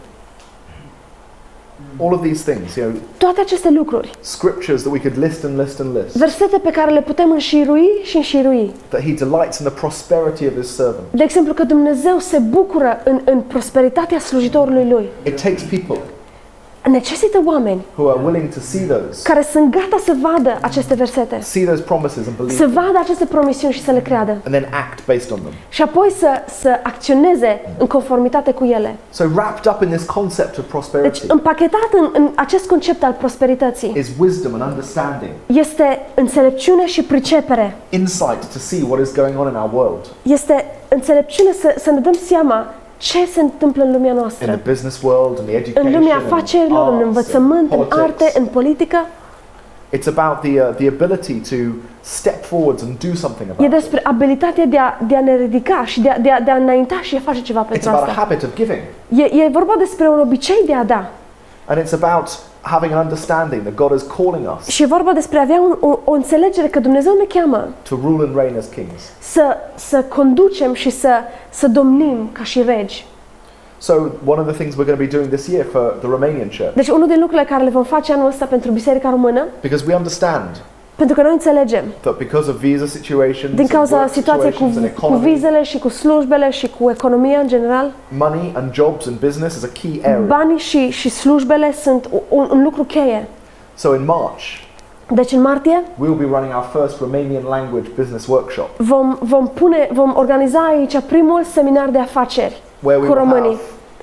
All of these things, you know, Toate aceste lucruri, scriptures that we could list and list and list, versete pe care le putem înșirui și înșirui. that he delights in the prosperity of his servant. De exemplu, că Dumnezeu se bucură în, în prosperitatea slujitorului lui. It takes people Necesită oameni who are willing to see those, care sunt gata să vadă aceste versete, see those promises and believe să them, vadă aceste promisiuni și să le creadă. and then act based on them. Și apoi să, să acționeze în conformitate cu ele. So wrapped up in this concept of Deci, prosperity împachetat în, în acest concept al prosperității is wisdom and understanding, este înțelepciune și pricepere. insight to see what is going on in our world, Este înțelepciune să, să ne dăm seama ce se întâmplă în lumea in noastră. the business world, in the În education, lumea in afacerilor, în arts, învățământ, in în arte, politics. în politică. It's about the, uh, the ability to step forwards and do something E about it. despre abilitatea de a, de a ne ridica și de a, de, a, de a înainta și a face ceva It's pentru about a asta. habit of giving. E, e vorba despre un obicei de a da. And it's about having an understanding that God is calling us Și e vorba despre a avea un, o, o înțelegere că Dumnezeu ne cheamă to rule and reign as kings. să, să conducem și să, să domnim ca și regi. So one of the things we're going to be doing this year for the Romanian church, Deci unul din lucrurile care le vom face anul ăsta pentru Biserica Română, because we understand pentru că noi înțelegem, that because of visa situations, din and cauza work situației cu, situations and cu economy, vizele și cu slujbele și cu economia în general, money and jobs and business is a key area. banii și, și slujbele sunt un, un lucru cheie. So in March, Deci în martie we'll be running our first Romanian language business workshop, vom, vom, pune, vom organiza aici primul seminar de afaceri where we cu will românii, have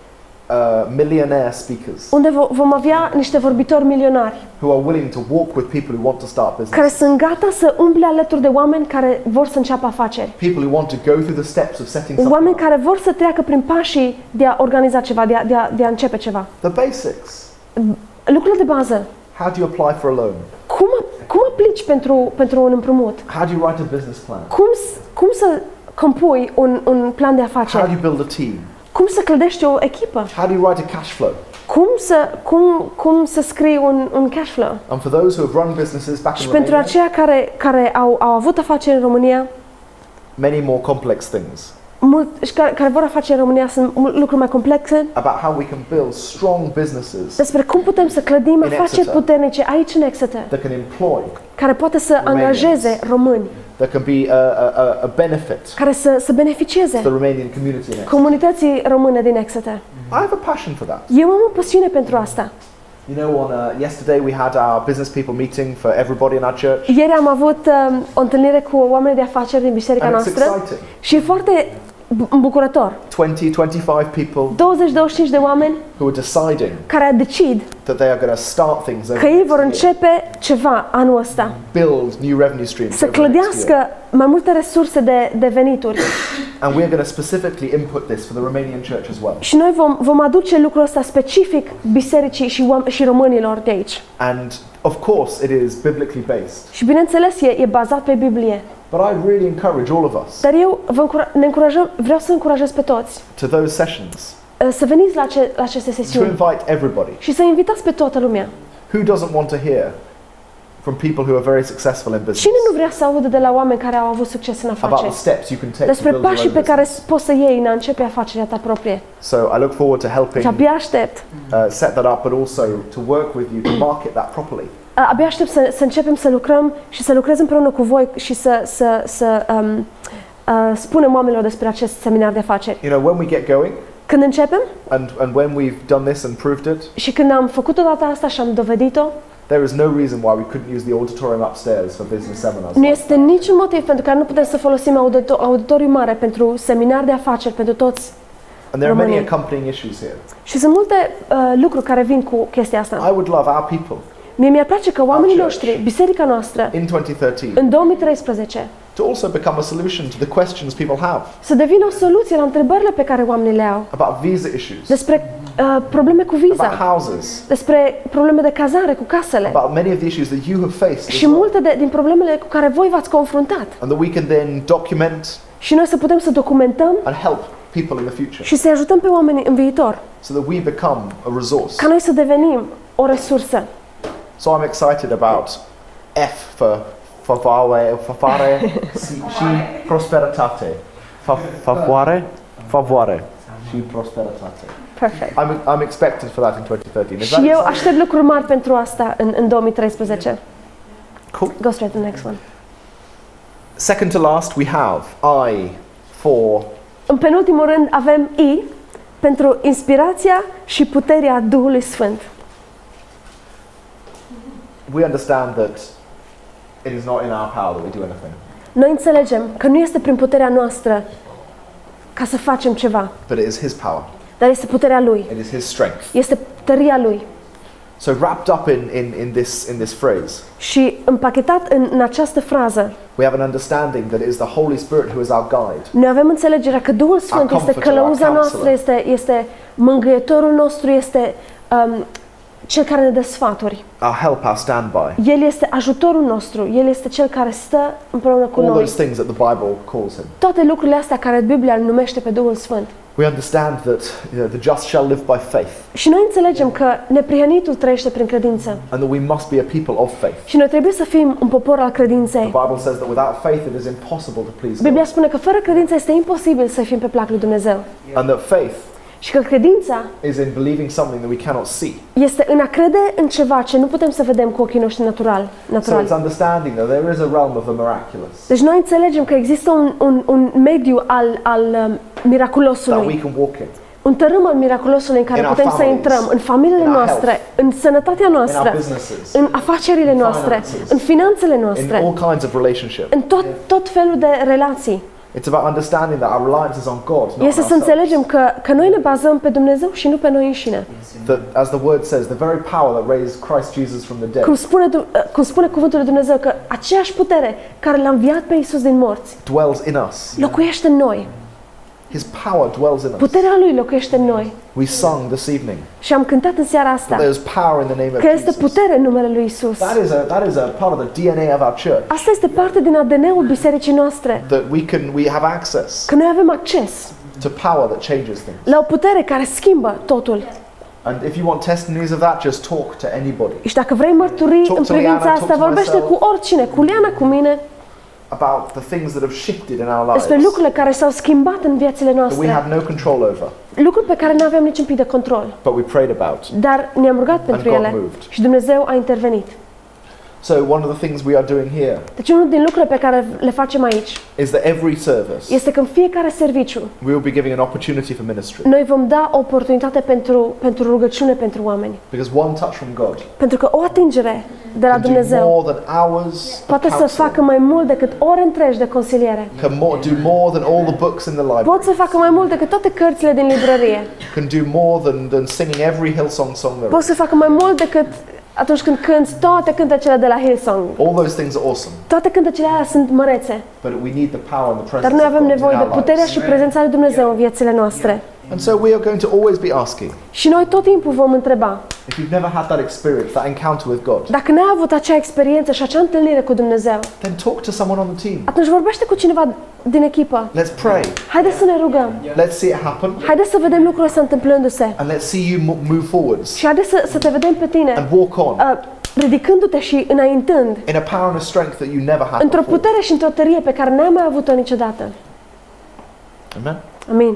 uh, millionaire speakers unde vo- vom avea niște vorbitori milionari who are willing to walk with people who want to start care business. sunt gata să umble alături de oameni care vor să înceapă afaceri. People who want to go through the steps of setting something Oameni up. care vor să treacă prin pașii de a organiza ceva, de a, de a, de a începe ceva. The basics. Lucrurile de bază. How do you apply for a loan? Cum, cum aplici pentru, pentru un împrumut? How do you write a business plan? Cum, s- cum să compui un, un plan de How do afaceri? you build a team? Cum să clădești o echipă? How do you write a cash flow? Cum să, cum, cum să scrii un, un cash flow? And for those who have run businesses back Și in pentru Romania, aceia care, care au, au avut afaceri în România, many more complex things mult, și care, care vor afaceri în România sunt mult, lucruri mai complexe, about how we can build strong businesses despre cum putem să clădim In afaceri Exeter. puternice aici în Exeter, that can employ, care poate să Romanians. angajeze români, that can be a, a, a- a benefit care să, să to beneficieze the Romanian community in Exeter. comunității române din Exeter. I have a passion for that. Eu am o pasiune pentru asta. You know, on uh, yesterday we had our business people meeting for everybody in our church, Ieri am avut um, o întâlnire cu oameni de afaceri din biserica and it's noastră exciting. și e foarte bu- îmbucurător. twenty, twenty-five people douăzeci douăzeci și cinci de oameni who are deciding care decid that they are going to start things over că ei next vor year, începe ceva anul ăsta, build new revenue streams să over next clădească year. mai multe resurse de, de venituri. And we are going to specifically input this for the Romanian church as well. Și noi vom, vom aduce lucrul ăsta specific bisericii și, oam- și românilor de aici. And of course it is biblically based. Și bineînțeles e, e bazat pe Biblie. But I really encourage all of us Dar eu vă încura- ne încurajăm, vreau să încurajez pe toți to those sessions uh, să veniți la, ce, la aceste to sesiuni invite everybody. și să invitați pe toată lumea. Who doesn't want to hear from people who are very successful in business Cine nu vrea să audă de la oameni care au avut succes în about the afaceri? steps you can take to Despre build your pașii own pe care business? poți să iei în a începe afacerea ta proprie. So I look forward to helping Și abia aștept, uh, set that up, but also to work with you to market that properly. a- abia aștept să, să începem să lucrăm și să lucrez împreună cu voi și să, să, să um, uh, spunem oamenilor despre acest seminar de afaceri. You know, when we get going, Când începem and, and when we've done this and proved it, și când am făcut odată asta și am dovedit-o, there is no reason why we couldn't use the auditorium upstairs for business seminars. nu este niciun motiv pentru care nu putem să folosim audito- auditoriu mare pentru seminar de afaceri pentru toți. And there are many România. accompanying issues here. Și sunt multe uh, lucruri care vin cu chestia asta. I would love our people Mie mi-ar place că oamenii church. noștri, biserica noastră, in twenty thirteen în două mii treisprezece, to also become a solution to the questions people have să devină o soluție la întrebările pe care oamenii le au. about visa issues, Despre uh, probleme cu about viza, houses, despre probleme de cazare cu casele about many of the issues that you have faced as și well. multe de, din problemele cu care voi v-ați confruntat. And that we can then document Și noi să putem să documentăm and help people in the future și să ajutăm pe oameni în viitor, so that we become a resource. ca noi să devenim o resursă. So I'm excited about F for favoare, favoare și, și prosperitate. Fa- Favoare? Favoare și prosperitate. Perfect. I'm, I'm expected for that in twenty thirteen. Is that Și eu exciting? aștept lucruri mari pentru asta în, în două mii treisprezece. Cool. Go straight to the next one. Second to last, we have I for În penultimul rând avem I pentru inspirația și puterea Duhului Sfânt. we understand that it is not in our power that we do anything, Noi înțelegem că nu este prin puterea noastră ca să facem ceva, but it is His power. dar este puterea Lui, It is His strength. este tăria Lui. So wrapped up in, in, in this in this phrase, Și împachetat în, în această frază, we have an understanding that it is the Holy Spirit who is our guide. noi avem înțelegerea că Duhul Sfânt este comforter, călăuza our noastră, counselor. este, este mângâietorul nostru, este um, cel care ne dă sfaturi. Our help, our standby. El este ajutorul nostru, El este cel care stă împreună cu All noi. those things that the Bible calls Him. Toate lucrurile astea care Biblia îl numește pe Duhul Sfânt. We understand that you know, the just shall live by faith, Și noi înțelegem că neprihănitul trăiește prin credință. and that we must be a people of faith. Și noi trebuie să fim un popor al credinței. The Bible says that without faith it is impossible to please Biblia God, spune că fără credință este imposibil să fim pe plac lui Dumnezeu. and that faith Și că credința is in believing something that we cannot see. este în a crede în ceva ce nu putem să vedem cu ochii noștri natural, So naturali. it's understanding that there is a realm of the miraculous Deci noi înțelegem că există un, un, un mediu al, al um, that we miraculosului, can walk in, un tărâm al miraculosului în care In our putem să families, intrăm în familiile in our noastre, health, în sănătatea in our noastră, businesses, în afacerile in noastre, finances, în finanțele in noastre, all kinds of relationships, în tot, tot felul de relații, It's about understanding that our reliance is on God, not on Este să ourselves. înțelegem că, că noi ne bazăm pe Dumnezeu și nu pe noi înșine. That, as the word says, the very power that raised Christ Jesus from the dead Cum spune, Du- cum spune cuvântul lui Dumnezeu, că aceeași putere care l-a înviat pe Iisus din morți dwells in us. locuiește în noi. His power dwells in us. Puterea Lui locuiește în noi. We sung this evening Și am cântat în seara that asta there's power in the name of că este Jesus. putere în numele Lui Iisus. That is a that is a part of the D N A of our church. Asta este parte din A D N-ul bisericii noastre. That we can we have access Că noi avem acces to power that changes things. la o putere care schimbă totul. And if you want testimonies of that, just talk to anybody Și dacă vrei mărturii Talk în to privința Liana, asta, talk to vorbește myself. cu oricine, cu Liana, cu mine, about the things that have shifted in our lives despre lucrurile care s-au schimbat în viețile that we noastre. had no control over, Lucruri pe care nu aveam niciun pic de control. but we prayed about. Dar ne-am rugat pentru God ele moved. și Dumnezeu a intervenit. So one of the things we are doing here Deci unul din lucrurile pe care le facem aici is that every service este că în fiecare serviciu we will be giving an opportunity for ministry. noi vom da o oportunitate pentru, pentru rugăciune pentru oameni. Because one touch from God Pentru că o atingere de la can do Dumnezeu more than hours of poate să counseling, facă mai mult decât ore întregi de consiliere. can more, do more than all the books in the library, Pot să facă mai mult decât toate cărțile din librărie. can do more than, than singing every Hillsong song there Pot is. să facă mai mult decât atunci când cânti toate cântecele de la Hillsong. All those things are awesome, Toate cântecele alea sunt mărețe, but we need the power and the dar presence noi of avem God in nevoie de our puterea lives. și prezența lui Dumnezeu în viețile noastre. And so we are going to always be asking, Și noi tot timpul vom întreba, if you've never had that experience, that encounter with God, dacă n-ai avut acea experiență și acea întâlnire cu Dumnezeu, then talk to someone on the team. atunci vorbește cu cineva din echipă. Let's pray. Haideți să ne rugăm. Let's see it happen. Haideți să vedem lucrurile astea întâmplându-se. And let's see you mo- move forwards Și haideți să, să te vedem pe tine and walk on uh, ridicându-te și înaintând in a power and a strength that you never had într-o before. putere și într-o tărie pe care n-ai mai avut-o niciodată. Amen. Amin.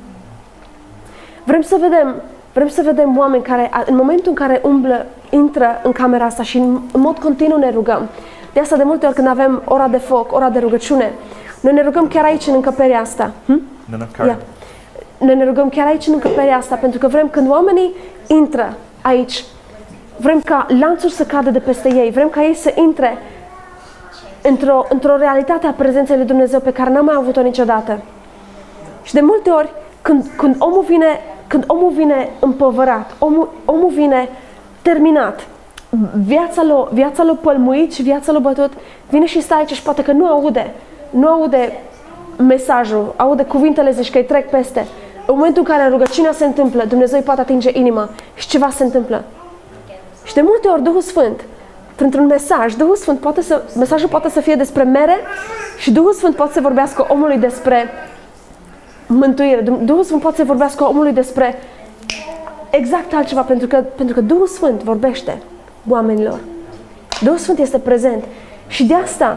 Vrem să vedem, vrem să vedem oameni care, a- în momentul în care umblă, intră în camera asta și în, în mod continuu ne rugăm. De asta de multe ori când avem ora de foc, ora de rugăciune, noi ne rugăm chiar aici în încăperea asta. Hm? No, no, carry Ia. on. Noi ne rugăm chiar aici în încăperea asta pentru că vrem când oamenii intră aici, vrem ca lanțuri să cadă de peste ei, vrem ca ei să intre într-o, într-o realitate a prezenței lui Dumnezeu pe care n-am mai avut-o niciodată. Și de multe ori, când, când, omul, vine, când omul vine împovărat, omul, omul vine terminat, viața lui, viața lui pălmuit și viața lui bătut, vine și stă aici și poate că nu aude, nu aude mesajul, aude cuvintele, zici că îi trec peste. În momentul în care rugăciunea se întâmplă, Dumnezeu îi poate atinge inima și ceva se întâmplă. Și de multe ori Duhul Sfânt, printr-un mesaj, Duhul Sfânt poate să, mesajul poate să fie despre mere și Duhul Sfânt poate să vorbească omului despre mântuire. Duhul Sfânt poate să vorbească omului despre exact altceva, pentru că, pentru că Duhul Sfânt vorbește oamenilor. Duhul Sfânt este prezent. Și de asta,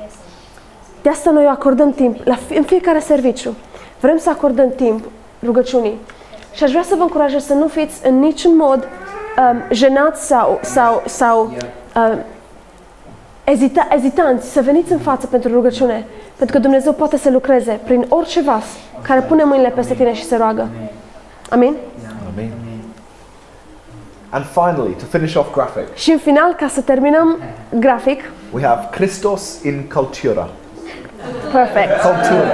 de asta noi acordăm timp, la, în fiecare serviciu. Vrem să acordăm timp rugăciunii. Și aș vrea să vă încurajez să nu fiți în niciun mod um, jenați sau, sau, sau uh, ezita, ezitanți să veniți în față pentru rugăciune. Pentru că Dumnezeu poate să lucreze prin orice vas care pune mâinile peste tine și se roagă. Amin? Amen. And finally, to finish off graphic, Și în final, ca să terminăm grafic, we have Christos in cultura. perfect, Cultura.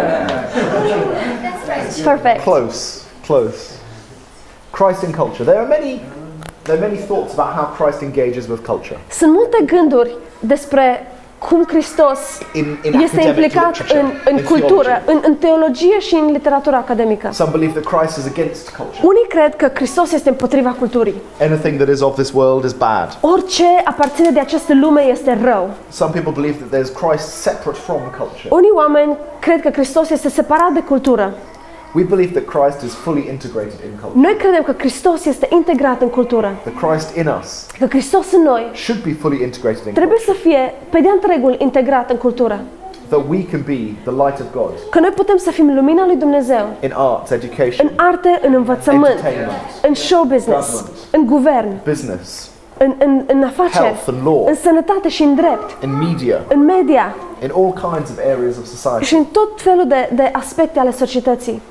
perfect. Close, close. Christ in culture. There are many, there are many thoughts about how Christ engages with culture. Sunt multe gânduri despre cum Hristos In, in este academic implicat literature, în, în in cultură, theology. în, în teologie și în literatura academică. Some believe that Christ is against culture. Unii cred că Hristos este împotriva culturii. Anything that is of this world is bad. Orice aparține de această lume este rău. Some people believe that there's Christ separate from culture. Unii oameni cred că Hristos este separat de cultură. We believe that Christ is fully integrated in culture. Noi credem că Hristos este integrat în cultură. That Christ in us Că Hristos în noi should be fully integrated in trebuie culture. să fie pe de-a întregul integrat în cultură. That we can be the light of God Că noi putem să fim lumina lui Dumnezeu in arts, education, în arte, în învățământ, entertainment, în show business, government, în guvern, business, în, în, în afaceri, health and law, în sănătate și în drept, in media, în media in all kinds of areas of society. și în tot felul de, de aspecte ale societății.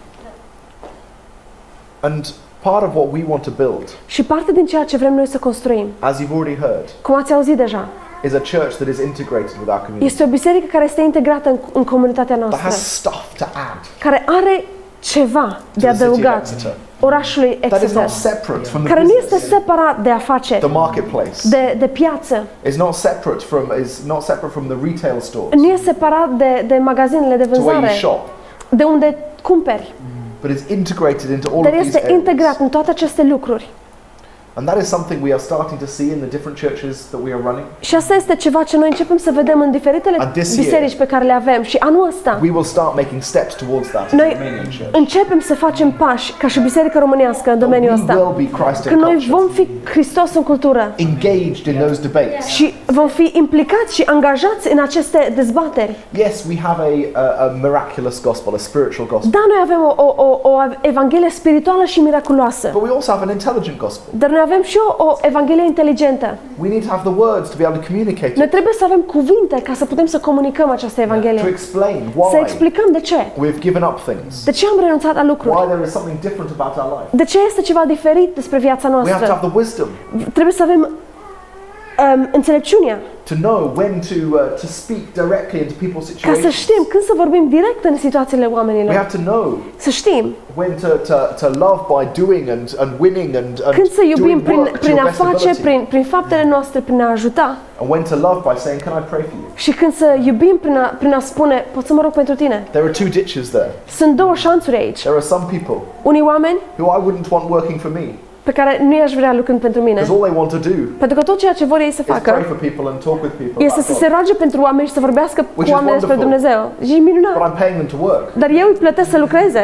And part of what we want to build, Și parte din ceea ce vrem noi să construim, as you've already heard, cum ați auzit deja, is a church that is integrated with our community. Este o biserică care este integrată în, în comunitatea That noastră, has stuff to add care are ceva de to the city of adăugat Exeter. orașului That is Exeter, not separate from the care nu este business, separat de afaceri, the marketplace. de, de piață, Is not separate from is not separate from the retail stores nu e separat de, de magazinele de to where you vânzare, shop, de unde cumperi, but is integrated into all dar of these este integrat areas. în toate aceste lucruri. And that is something we are starting to see in the different churches that we are running. Și asta este ceva ce noi începem să vedem în diferitele And this year, biserici pe care le avem. Și anul ăsta We will start making steps towards that as a noi Romanian church. începem să facem pași ca și biserică românească în But domeniul we ăsta. will be Christ in Că noi culture, vom fi Hristos în cultură engaged in those debates. și vom fi implicați și angajați în aceste dezbateri. Yes, we have a, a, a miraculous gospel, a spiritual gospel, Da, noi avem o, o, o, o evanghelie spirituală și miraculoasă, but we also have an intelligent gospel. dar noi avem și o, o evanghelie inteligentă. We need to have the words to be able to communicate Noi it, trebuie să avem cuvinte ca să putem să comunicăm această to evanghelie, explain să why explicăm de ce. we've given up things, De ce am renunțat la lucruri? why there is something different about our life. De ce este ceva diferit despre viața We have to noastră? have the wisdom Trebuie să avem um, înțelepciunea to know when to uh, to speak directly into people's ca să situations. știm când să vorbim direct în situațiile We oamenilor. have to know Să știm when to, to, to love by doing and, and winning and, and când să iubim doing prin, work to prin your a best face, ability. prin, prin faptele noastre, prin a ajuta. And when to love by saying, can I pray for you? Și când să iubim prin a, prin a spune, pot să mă rog pentru tine. There are two ditches there. Sunt două șanțuri aici. There are some people Unii oameni who I wouldn't want working for me pe care nu i-aș vrea lucrând pentru mine. because all they want to do Pentru că tot ceea ce vor ei să is pray facă for people and talk with people este about să se God. roage pentru oameni și să vorbească cu Which is oameni despre wonderful. Dumnezeu. Și e But minunat. I'm paying them to work. Dar eu îi plătesc să lucreze.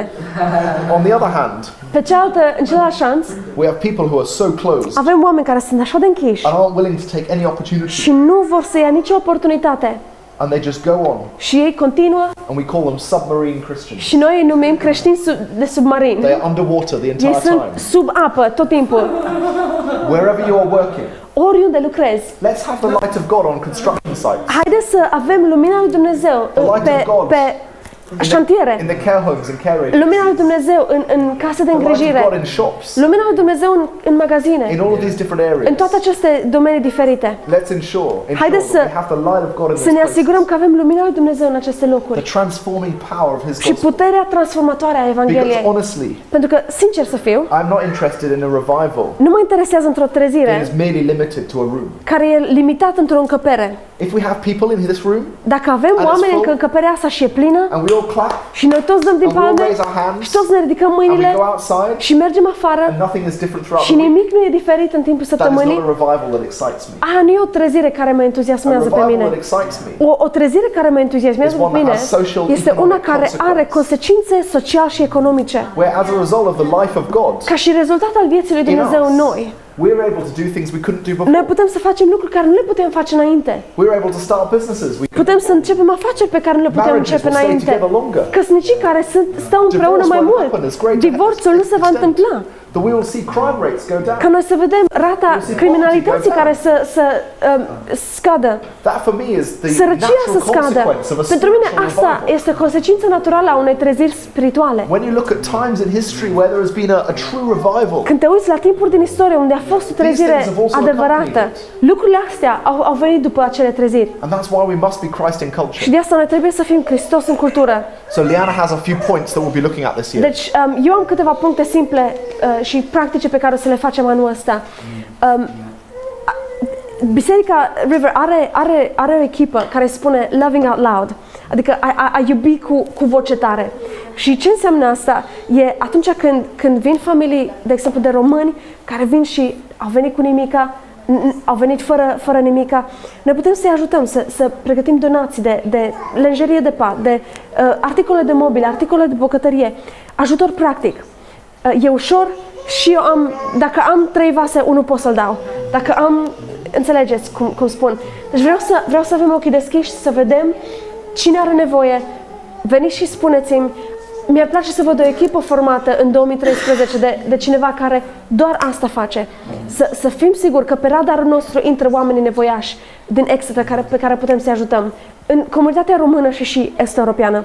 On the other hand, Pe cealaltă, în celălalt șanț, we have people who are so closed avem oameni care sunt așa de închiși and aren't willing to take any opportunity, și nu vor să ia nicio oportunitate. and they just go on, Și ei continuă and we call them submarine Christians. și noi îi numim creștini sub, de submarin. They are underwater the Ei entire sunt time. sub apă tot timpul. Wherever you are working, Oriunde lucrezi. let's have the light of God on construction sites, Haideți să avem lumina lui Dumnezeu The light pe, of God. pe șantiere. in the care homes and care agencies, Lumina lui Dumnezeu în, în case de the light of îngrijire. God in shops, Lumina lui Dumnezeu în, în in magazine. all of these different areas. În toate aceste domenii diferite. Let's ensure, ensure Haideți that să- we have the light of God in Să ne these asigurăm places. că avem lumina lui Dumnezeu în aceste The locuri. transforming power of His Și gospel. puterea transformatoare a Because Evangheliei. honestly, Pentru că, sincer să fiu, I'm not interested in a revival nu mă interesează într-o that trezire is merely limited to a room. care e limitată într-o încăpere. If we have people in this room Dacă avem And it's oameni full. în încăperea asta și e plină and we all clap și noi toți dăm din and we all palme raise our și hands toți ne ridicăm and we mâinile go outside și mergem afară and nothing is different throughout și the week, nimic nu e diferit în timpul that is not săptămânii, a revival that excites me. aia nu e o trezire care mă A entuziasmează pe revival mine. that excites me O, o trezire care mă entuziasmează is pe one that mine has social, este una economic care are consequence. consecințe sociale și economice. Where as a result of the life of God, Ca și rezultat al vieții lui Dumnezeu în noi, we're able to do things we couldn't do before. noi putem să facem lucruri care nu le putem face înainte. We're able to start businesses. We Putem să începem afaceri pe care nu le putem marriages începe will stay înainte. together longer. Căsnicii care sunt, stau împreună Divorce mai won't mult. happen as great Divorțul nu se va extent. întâmpla. That we will see crime rates go down. Ca noi să vedem rata We'll see criminalității poverty go care să, să um, scadă, That for me is the sărăcia să natural scadă. consequence of a Pentru mine spiritual asta revival. este consecința naturală a unei treziri spirituale. When you look at times in history where there has been a, a true revival, Când te uiți la timpuri din istorie unde a fost o trezire things have also adevărată, accompanied lucrurile astea au, au venit după acele treziri. and that's why we must be Christ in Și culture. de asta noi trebuie să fim Hristos în cultură. So Liana has a few points that we'll be looking at this year. Deci um, eu am câteva puncte simple uh, și practice pe care o să le facem anul ăsta. Um, a- Biserica River are, are, are o echipă care spune loving out loud, adică a, a, a iubi cu, cu voce tare. Și ce înseamnă asta? E atunci când, când vin familii, de exemplu de români, care vin și au venit cu nimica, n- n- au venit fără, fără nimica, noi putem să-i ajutăm, să, să pregătim donații de, de lenjerie de pat, de uh, articole de mobil, articole de bucătărie, ajutor practic. Uh, e ușor și eu am, dacă am trei vase, unul pot să-l dau. Dacă am, înțelegeți cum, cum spun. Deci vreau să, vreau să avem ochii deschiși, să vedem cine are nevoie. Veniți și spuneți-mi, mi-ar place să văd o echipă formată în două mii treisprezece de, de cineva care doar asta face. Să, să fim siguri că pe radarul nostru intră oamenii nevoiași din Exeter care, pe care putem să-i ajutăm. În comunitatea română și și est-europeană.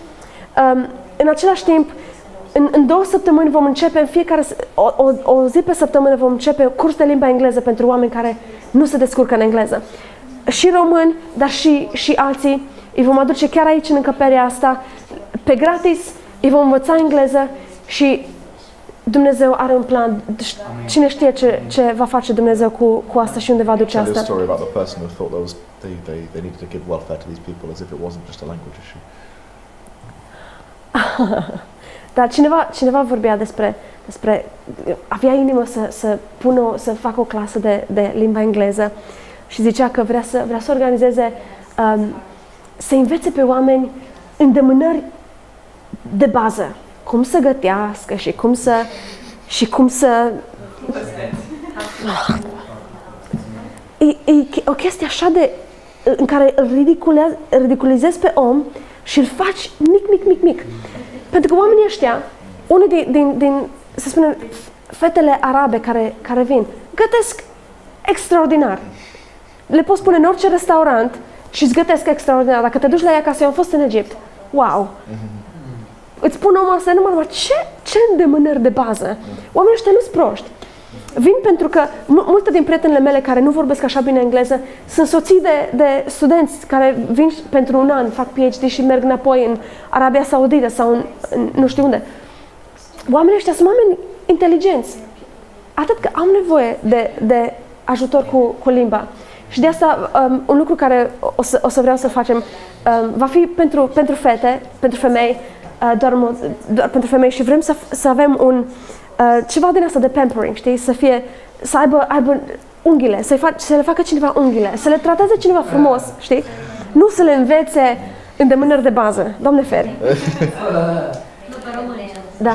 Um, în același timp, în, în două săptămâni vom începe, în fiecare, s- o, o, o zi pe săptămână vom începe curs de limba engleză pentru oameni care nu se descurcă în engleză. și români, dar și, și alții. Îi vom aduce chiar aici în încăperea asta, pe gratis, îi vom învăța engleză și Dumnezeu are un plan. Cine știe ce, ce va face Dumnezeu cu, cu asta și unde va duce asta. Tell you a story about the person who thought there was, they, they, they needed to give welfare to these people as if it wasn't just a language issue. Dar cineva, cineva vorbea despre, despre avea inimă să, să, pună, să facă o clasă de, de limba engleză și zicea că vrea să, vrea să organizeze, um, să învețe pe oameni îndemânări de bază. Cum să gătească și cum să... și cum să... E, e o chestie așa de... în care îl ridiculizezi pe om și îl faci mic, mic, mic, mic. Pentru că oamenii ăștia, unii din, din, din să spunem, fetele arabe care, care vin, gătesc extraordinar. Le poți pune în orice restaurant și îți gătesc extraordinar. Dacă te duci la ea acasă, eu am fost în Egipt. Wow! Îți spun omul ăsta, numai, numai ce, ce îndemânări de bază. Oamenii ăștia nu-s proști. Vin pentru că multe din prietenele mele care nu vorbesc așa bine engleză sunt soții de, de studenți care vin pentru un an, fac P H D și merg înapoi în Arabia Saudită sau în, în nu știu unde. Oamenii ăștia sunt oameni inteligenți. Atât că am nevoie de, de ajutor cu, cu limba. Și de asta um, un lucru care o să, o să vreau să facem um, va fi pentru, pentru fete, pentru femei, uh, doar, doar pentru femei și vrem să, să avem un uh, ceva din asta de pampering, știi? Să fie, să aibă, aibă unghiile, să, fac, să le facă cineva unghiile, să le trateze cineva frumos, știi? Nu să le învețe îndemânări de bază. Doamne feri! Da.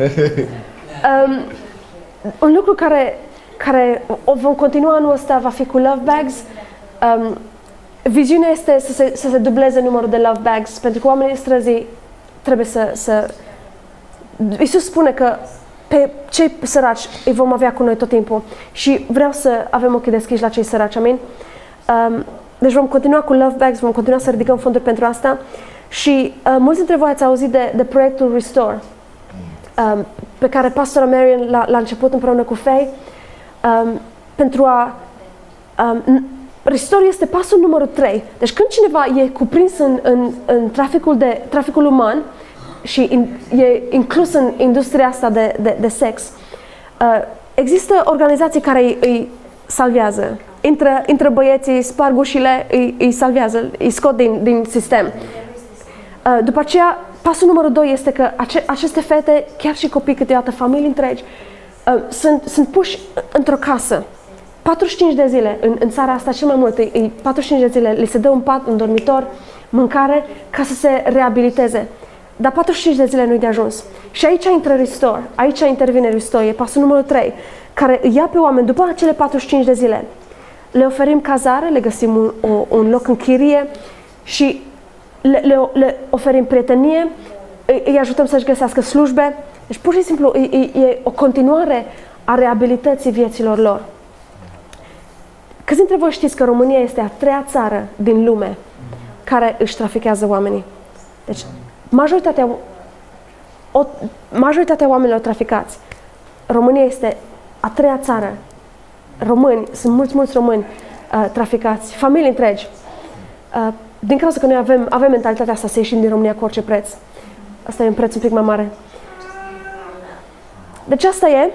Um, un lucru care, care o vom continua anul ăsta va fi cu love bags. Um, viziunea este să se, să se dubleze numărul de love bags, pentru că oamenii străzii trebuie să, să... Iisus spune că pe cei săraci îi vom avea cu noi tot timpul și vreau să avem ochii deschiși la cei săraci, amin? Um, deci vom continua cu love bags, vom continua să ridicăm fonduri pentru asta și uh, mulți dintre voi ați auzit de, de proiectul Restore, um, pe care pastora Marian l-a, l-a început împreună cu Faye, um, pentru a... Um, Restore este pasul numărul trei. Deci când cineva e cuprins în, în, în traficul, de, traficul uman și in, e inclus în industria asta de, de, de sex, uh, există organizații care îi, îi salvează. Intră, intră băieții, sparg ușile, îi, îi salvează, îi scot din, din sistem. Uh, după aceea, pasul numărul doi este că ace, aceste fete, chiar și copii, câteodată familii întregi, uh, sunt, sunt puși într-o casă. patruzeci și cinci de zile, în, în țara asta cel mai mult, e, e patruzeci și cinci de zile, li se dă un pat, un dormitor, mâncare, ca să se reabiliteze. Dar patruzeci și cinci de zile nu-i de ajuns. Și aici intră Restore, aici intervine Restore, e pasul numărul trei, care îi ia pe oameni după acele patruzeci și cinci de zile. Le oferim cazare, le găsim un, o, un loc în chirie și le, le, le oferim prietenie, îi, îi ajutăm să-și găsească slujbe. Deci pur și simplu e, e, e o continuare a reabilității vieților lor. Câți dintre voi știți că România este a treia țară din lume care își trafichează oamenii? Deci, majoritatea, o, majoritatea oamenilor traficați, România este a treia țară. Români, sunt mulți, mulți români uh, traficați, familii întregi. Uh, din cauza că noi avem, avem mentalitatea asta să ieșim din România cu orice preț. Asta e un preț un pic mai mare. Deci asta e.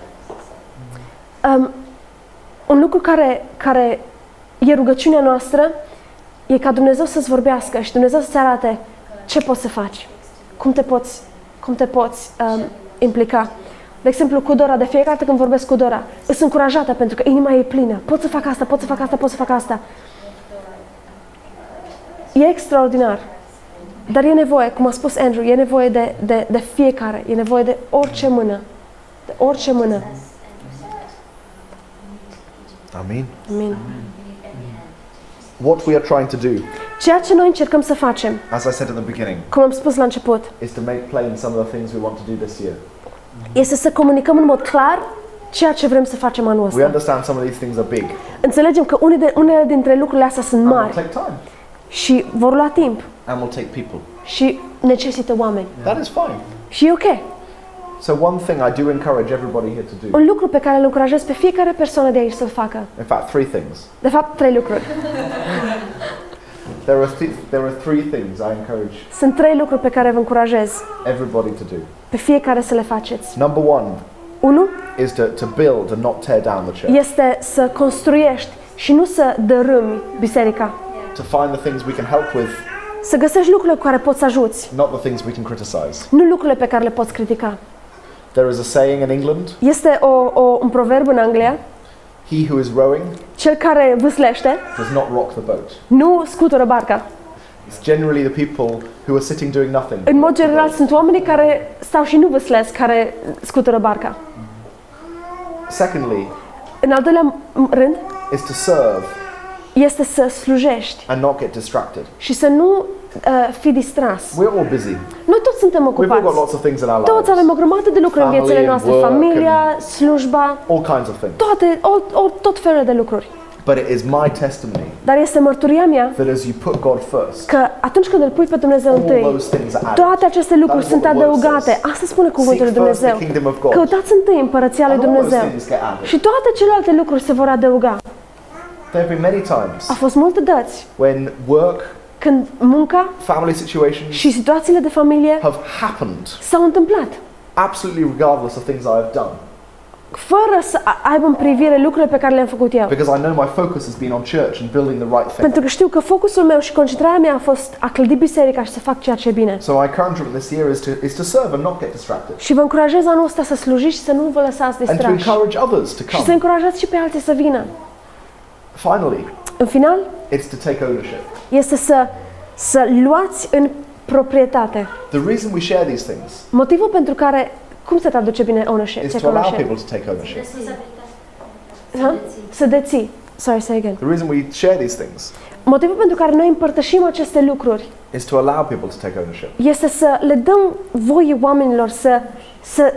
Um, Un lucru care, care e rugăciunea noastră e ca Dumnezeu să-ți vorbească și Dumnezeu să-ți arate ce poți să faci, cum te poți, cum te poți um, implica. De exemplu, cu Dora, de fiecare dată când vorbesc cu Dora, sunt încurajată pentru că inima e plină. Pot să fac asta, pot să fac asta, pot să fac asta. E extraordinar. Dar e nevoie, cum a spus Andrew, e nevoie de, de, de fiecare, e nevoie de orice mână. De orice mână. Amen. Amin. What we are trying to do, Ceea ce noi încercăm să facem, as I said at the beginning, cum am spus la început, is to make plain some of the things we want to do this year. este să comunicăm în mod clar ceea ce vrem să facem anul We ăsta. understand some of these things are big Înțelegem că unele, de, unele dintre lucrurile astea sunt and will mari take time și vor lua timp and will take people. și necesită oameni. That is fine. Și e ok. So one thing I do encourage everybody here to do. Un lucru pe care îl încurajez pe fiecare persoană de aici să-l facă. In fact, three things. De fapt, trei lucruri. There are, th- there are three things I encourage Sunt trei lucruri pe care vă încurajez everybody to do. pe fiecare să le faceți. Number one Unu is to, to build and not tear down the church. este să construiești și nu să dărâmi biserica. To find the things we can help with, Să găsești lucrurile cu care poți să ajuți, not the things we can criticize. nu lucrurile pe care le poți critica. There is a saying in England, Este o, o, un proverb în Anglia: he who is rowing cel care vâslește does not rock the boat. nu scutură barca. It's generally the people who are sitting doing nothing. În mod general sunt oamenii care stau și nu vâslesc care scutură barca. Secondly, În al doilea rând is to serve este să slujești and not get distracted. și să nu uh, fii distras. We're all busy. Noi toți suntem We've all got ocupați. lots of things in our Toți avem lives. o grămadă de lucruri în Family viețile and noastre, work familia, slujba, All kinds of things. toate, o, o, tot felul de lucruri. But it is my testimony Dar este mărturia mea that as you put God first, că atunci când îl pui pe Dumnezeu all întâi, those things are added. toate aceste lucruri That is sunt what the word adăugate. says. Asta spune cuvântul lui Seek first the Dumnezeu. kingdom of God. Căutați întâi împărăția lui And all those Dumnezeu things get added. și toate celelalte lucruri se vor adăuga. There have been many times A fost multe dăți when work, când munca family situations și situațiile de familie have happened s-au întâmplat, absolutely regardless of things I have done. fără să a- aibă în privire lucrurile pe care le-am făcut eu. Because I know my focus has been on church and building the right thing. Pentru că știu că focusul meu și concentrarea mea a fost a clădi biserica și să fac ceea ce e bine. So my encouragement this year is to, is to serve and not get distracted. Și vă încurajez anul ăsta să slujiți și să nu vă lăsați And to distrași. encourage others to Și să come. încurajați și pe alții să vină. Finally, În final, it's to take ownership. este să, să luați în proprietate. The reason we share these things Motivul pentru care, cum se traduce bine ownership? is Ce to allow ownership? people to take ownership. Ha? Să deții. Sorry, say again. The reason we share these things Motivul pentru care noi împărtășim aceste lucruri is to allow people to take ownership. este să le dăm voie oamenilor să, să,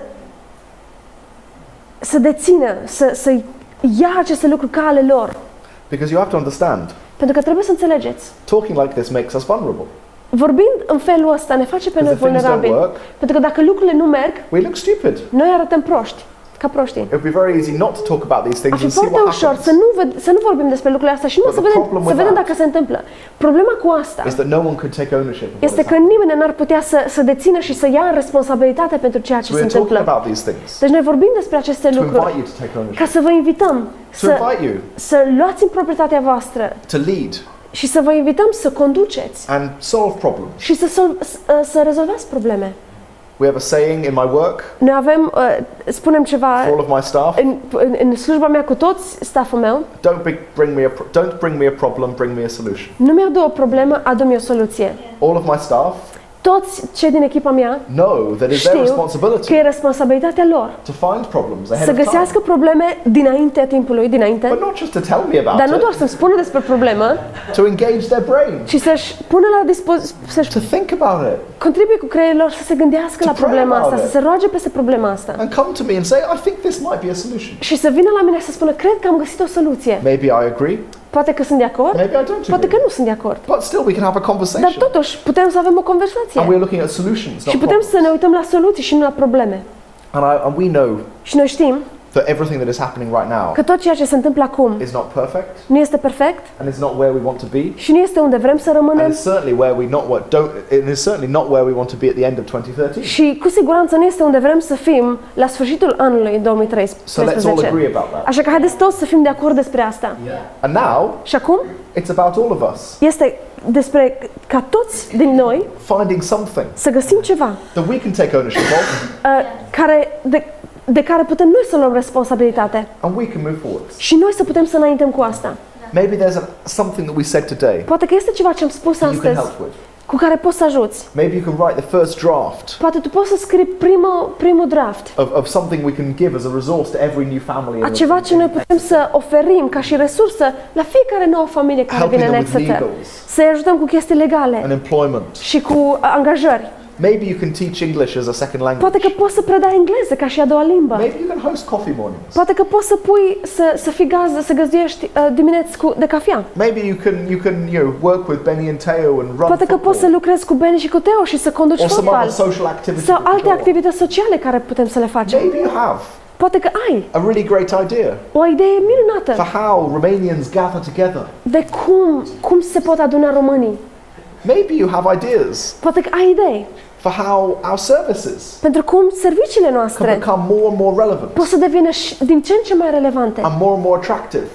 să dețină, să, să ia aceste lucruri ca ale lor. Because you have to understand, Pentru că trebuie să înțelegeți. talking like this makes us vulnerable. Vorbind în felul ăsta ne face pe noi Because if things don't vulnerabili. work, Pentru că dacă lucrurile nu merg, we look stupid. noi arătăm proști, ca proștii. It would be very easy not to talk about these Ar things fi and see foarte what ușor happens. să nu, ved- să nu vorbim despre lucrurile astea și nu But să the vedem, problem să with vedem that dacă se întâmplă. Problema cu asta Is that no one could take ownership of what este is că happening. nimeni n-ar putea să, să dețină și să ia responsabilitatea pentru ceea ce So se we're talking întâmplă. about these things Deci noi vorbim despre aceste to lucruri invite you to take ca ownership, să vă invităm to să, invite you să luați în proprietatea voastră to lead și să vă invităm să conduceți and solve problems. și să, sol- să, să rezolvați probleme. We have a saying in my work Noi avem, uh, spunem ceva for all of my staff: în, în, în slujba mea cu toți stafful meu, don't bring, bring me a pro- don't bring me a problem, bring me a solution. nu mi-adu o problemă, adu-mi o soluție. All of my staff Toți cei din echipa mea know that it's their știu că responsibility e responsabilitatea lor to find problems ahead să of time, găsească probleme dinaintea timpului, dinainte, but not just to tell me about dar nu doar it, să-mi spună despre problemă, to engage their brain, ci să-și pună la dispoziție, să-și to think about it, contribuie cu creierul lor, să se gândească To la pray problema about asta, it. să se roage peste problema asta. and come to me and say, I think this might be a solution. Și să vină la mine și să spună, cred că am găsit o soluție. Maybe I agree, Poate că sunt de acord, maybe I don't poate că agree, nu sunt de acord. but still we can have a Dar conversation, totuși putem să avem o and conversație. we're looking at solutions, Și not putem să problems. ne uităm la soluții și nu la probleme. And, I, and we know Și noi știm that everything that is happening right now că tot ceea ce se întâmplă acum is not perfect, nu este perfect and is not where we want to be, și nu este unde vrem să and rămânem is certainly where we not what don't. It is certainly not where we want to be at the end of twenty thirteen. și cu siguranță nu este unde vrem să fim la sfârșitul anului două mii So let's all treisprezece. agree about that. Așa că haideți toți să fim de acord despre asta. And now Și acum it's about all of us este despre ca toți din noi finding something să găsim ceva that we can take ownership of, uh, care, de, de care putem noi să luăm responsabilitate and we can move forward. și noi să putem să înaintăm cu asta. Maybe there's a, something that we said today Poate că este ceva ce am spus that you can astăzi help with. cu care poți să ajuți. Maybe you can write the first draft Poate tu poți să scrii primul, primul draft of, of something we can give as a resource to every new family a in ceva ce noi putem să oferim ca și resursă la fiecare nouă familie care helping vine în them with Exeter. legals Să-i ajutăm cu chestii legale and employment. și cu angajări. Maybe you can teach English as a second language. Poate că poți să predai engleză ca și a doua limbă. Maybe you can host coffee mornings. Poate că poți să pui, să, să fii gazdă, să găzduiești uh, dimineți cu, de cafea. Maybe you can you can you know work with Benny and Teo and run Poate că poți să football, lucrezi cu Benny și cu Teo și să conduci or some other fotbal. social activity. Sau that you alte go on. activități sociale care putem să le facem. Maybe you have Poate că ai a really great idea o idee minunată for how Romanians gather together. de cum, cum se pot aduna românii. Maybe you have ideas Poate că ai idei for how our services pentru cum serviciile can noastre become more and more relevant pot să devină și din ce în ce mai relevante and more and more attractive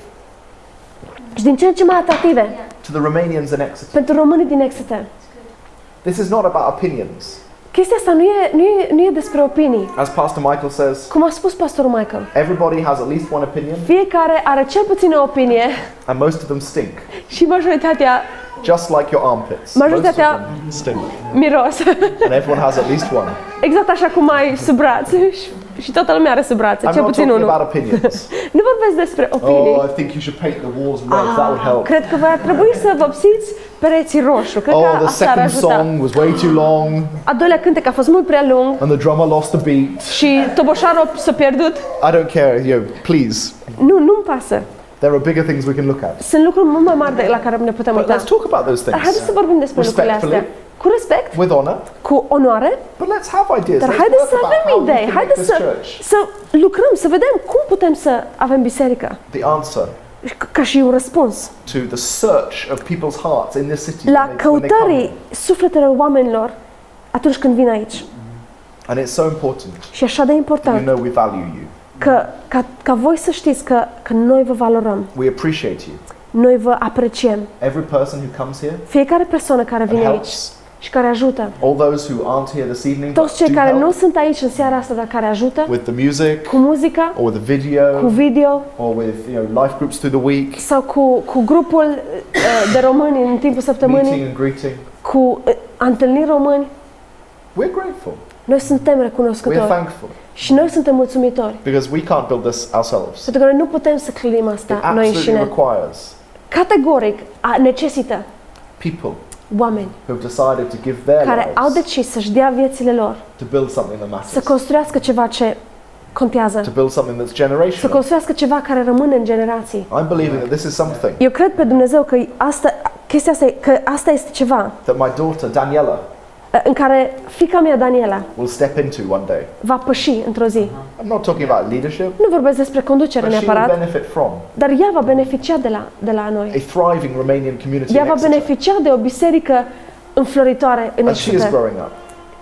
și din ce în ce mai atractive to the Romanians in Exeter. pentru românii din Exeter. This is not about opinions. Chestia asta nu e, nu e, nu e despre opinii. As Pastor Michael says, Cum a spus pastorul Michael, everybody has at least one opinion fiecare are cel puțin o opinie and most of them stink. și majoritatea Just like your armpits. Most of Majoritatea them stink. miros. And everyone has at least one. Exact așa cum ai sub braț și, și toată lumea are sub braț, I'm cel not puțin talking unul. about opinions. Nu vorbesc despre opinii. Oh, I think you should paint the walls red. That would help. Cred că va trebui să vopsiți pereții roșu. Cred Oh, că the asta ar second ajuta. song was way too long A doilea cântec a fost mult prea lung and the drummer lost a beat. și toboșarul s-a pierdut. I don't care, you know, please. Nu, nu-mi pasă. There are bigger things we can look at. Sunt lucruri mult mai mari de la care ne putem But uita. let's talk about those Dar things haideți să vorbim despre lucrurile astea. Respectfully. Cu respect, with honor. cu onoare, But let's have ideas. dar Let's haideți work să about avem how we idei, can make haideți this să, church să lucrăm, să vedem cum putem să avem biserică. the answer Ca și un răspuns to the search of people's hearts in this city la when they, when they come. căutării sufletelor oamenilor atunci când vin aici. And it's so important Și așa de that you important know we value you. că, ca, ca voi să știți că, că noi vă valorăm, We appreciate you. noi vă apreciem. Every person who comes here Fiecare persoană care and vine aici helps. și care ajută, All those who aren't here this evening toți but cei do care help nu sunt aici în seara asta, dar care ajută with the music cu muzica, or with the video cu video or with you know life groups through the week, sau cu, cu grupul uh, de români în timpul săptămânii, meeting and greeting. cu uh, a întâlni români. We're grateful. Noi suntem We're recunoscători thankful și noi suntem mulțumitori. because we can't build this ourselves. Pentru că noi nu putem să clădim It asta noi absolutely înșine. requires Categoric a, necesită people oameni who have decided to give their care au lives decis să-și dea viețile lor, to build something that să matters, construiască ceva ce contează, to build something that's să generational. construiască ceva care rămâne în generații. I'm believing that this is something Eu cred pe Dumnezeu că asta, chestia asta, e- că asta este ceva that my daughter Daniela în care fiica mea Daniela will step into one day. va păși într-o zi. I'm not talking about leadership, Nu vorbesc despre conducere but she will neapărat, benefit from dar ea va beneficia de la, de la a noi. thriving Romanian community Ea in va Exeter beneficia de o biserică înfloritoare în as she is Exeter growing up,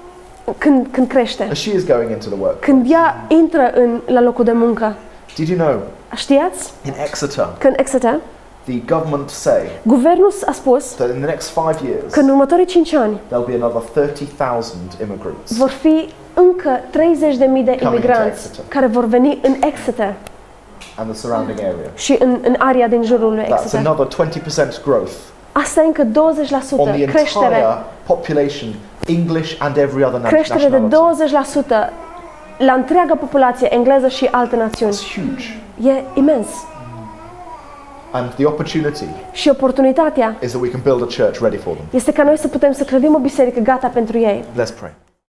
când, când crește, as she is going into the work. când ea intră în, la locul de muncă. Did you know Știați in Exeter că în Exeter the government say guvernul a spus that in the next five years că în următorii cinci ani there'll be another thirty thousand immigrants vor fi încă treizeci de mii de Coming to imigranți Exeter. care vor veni în Exeter and the surrounding area. și în, în area din jurul lui That's Exeter. another twenty percent growth Asta e încă douăzeci la sută on the creștere, entire population, English and every other na- creștere de nationality. douăzeci la sută la întreaga populație engleză și alte națiuni. It's huge. E imens. And the opportunity Și oportunitatea is that we can build a church ready for them. este ca noi să putem să clădim o biserică gata pentru ei. Let's pray.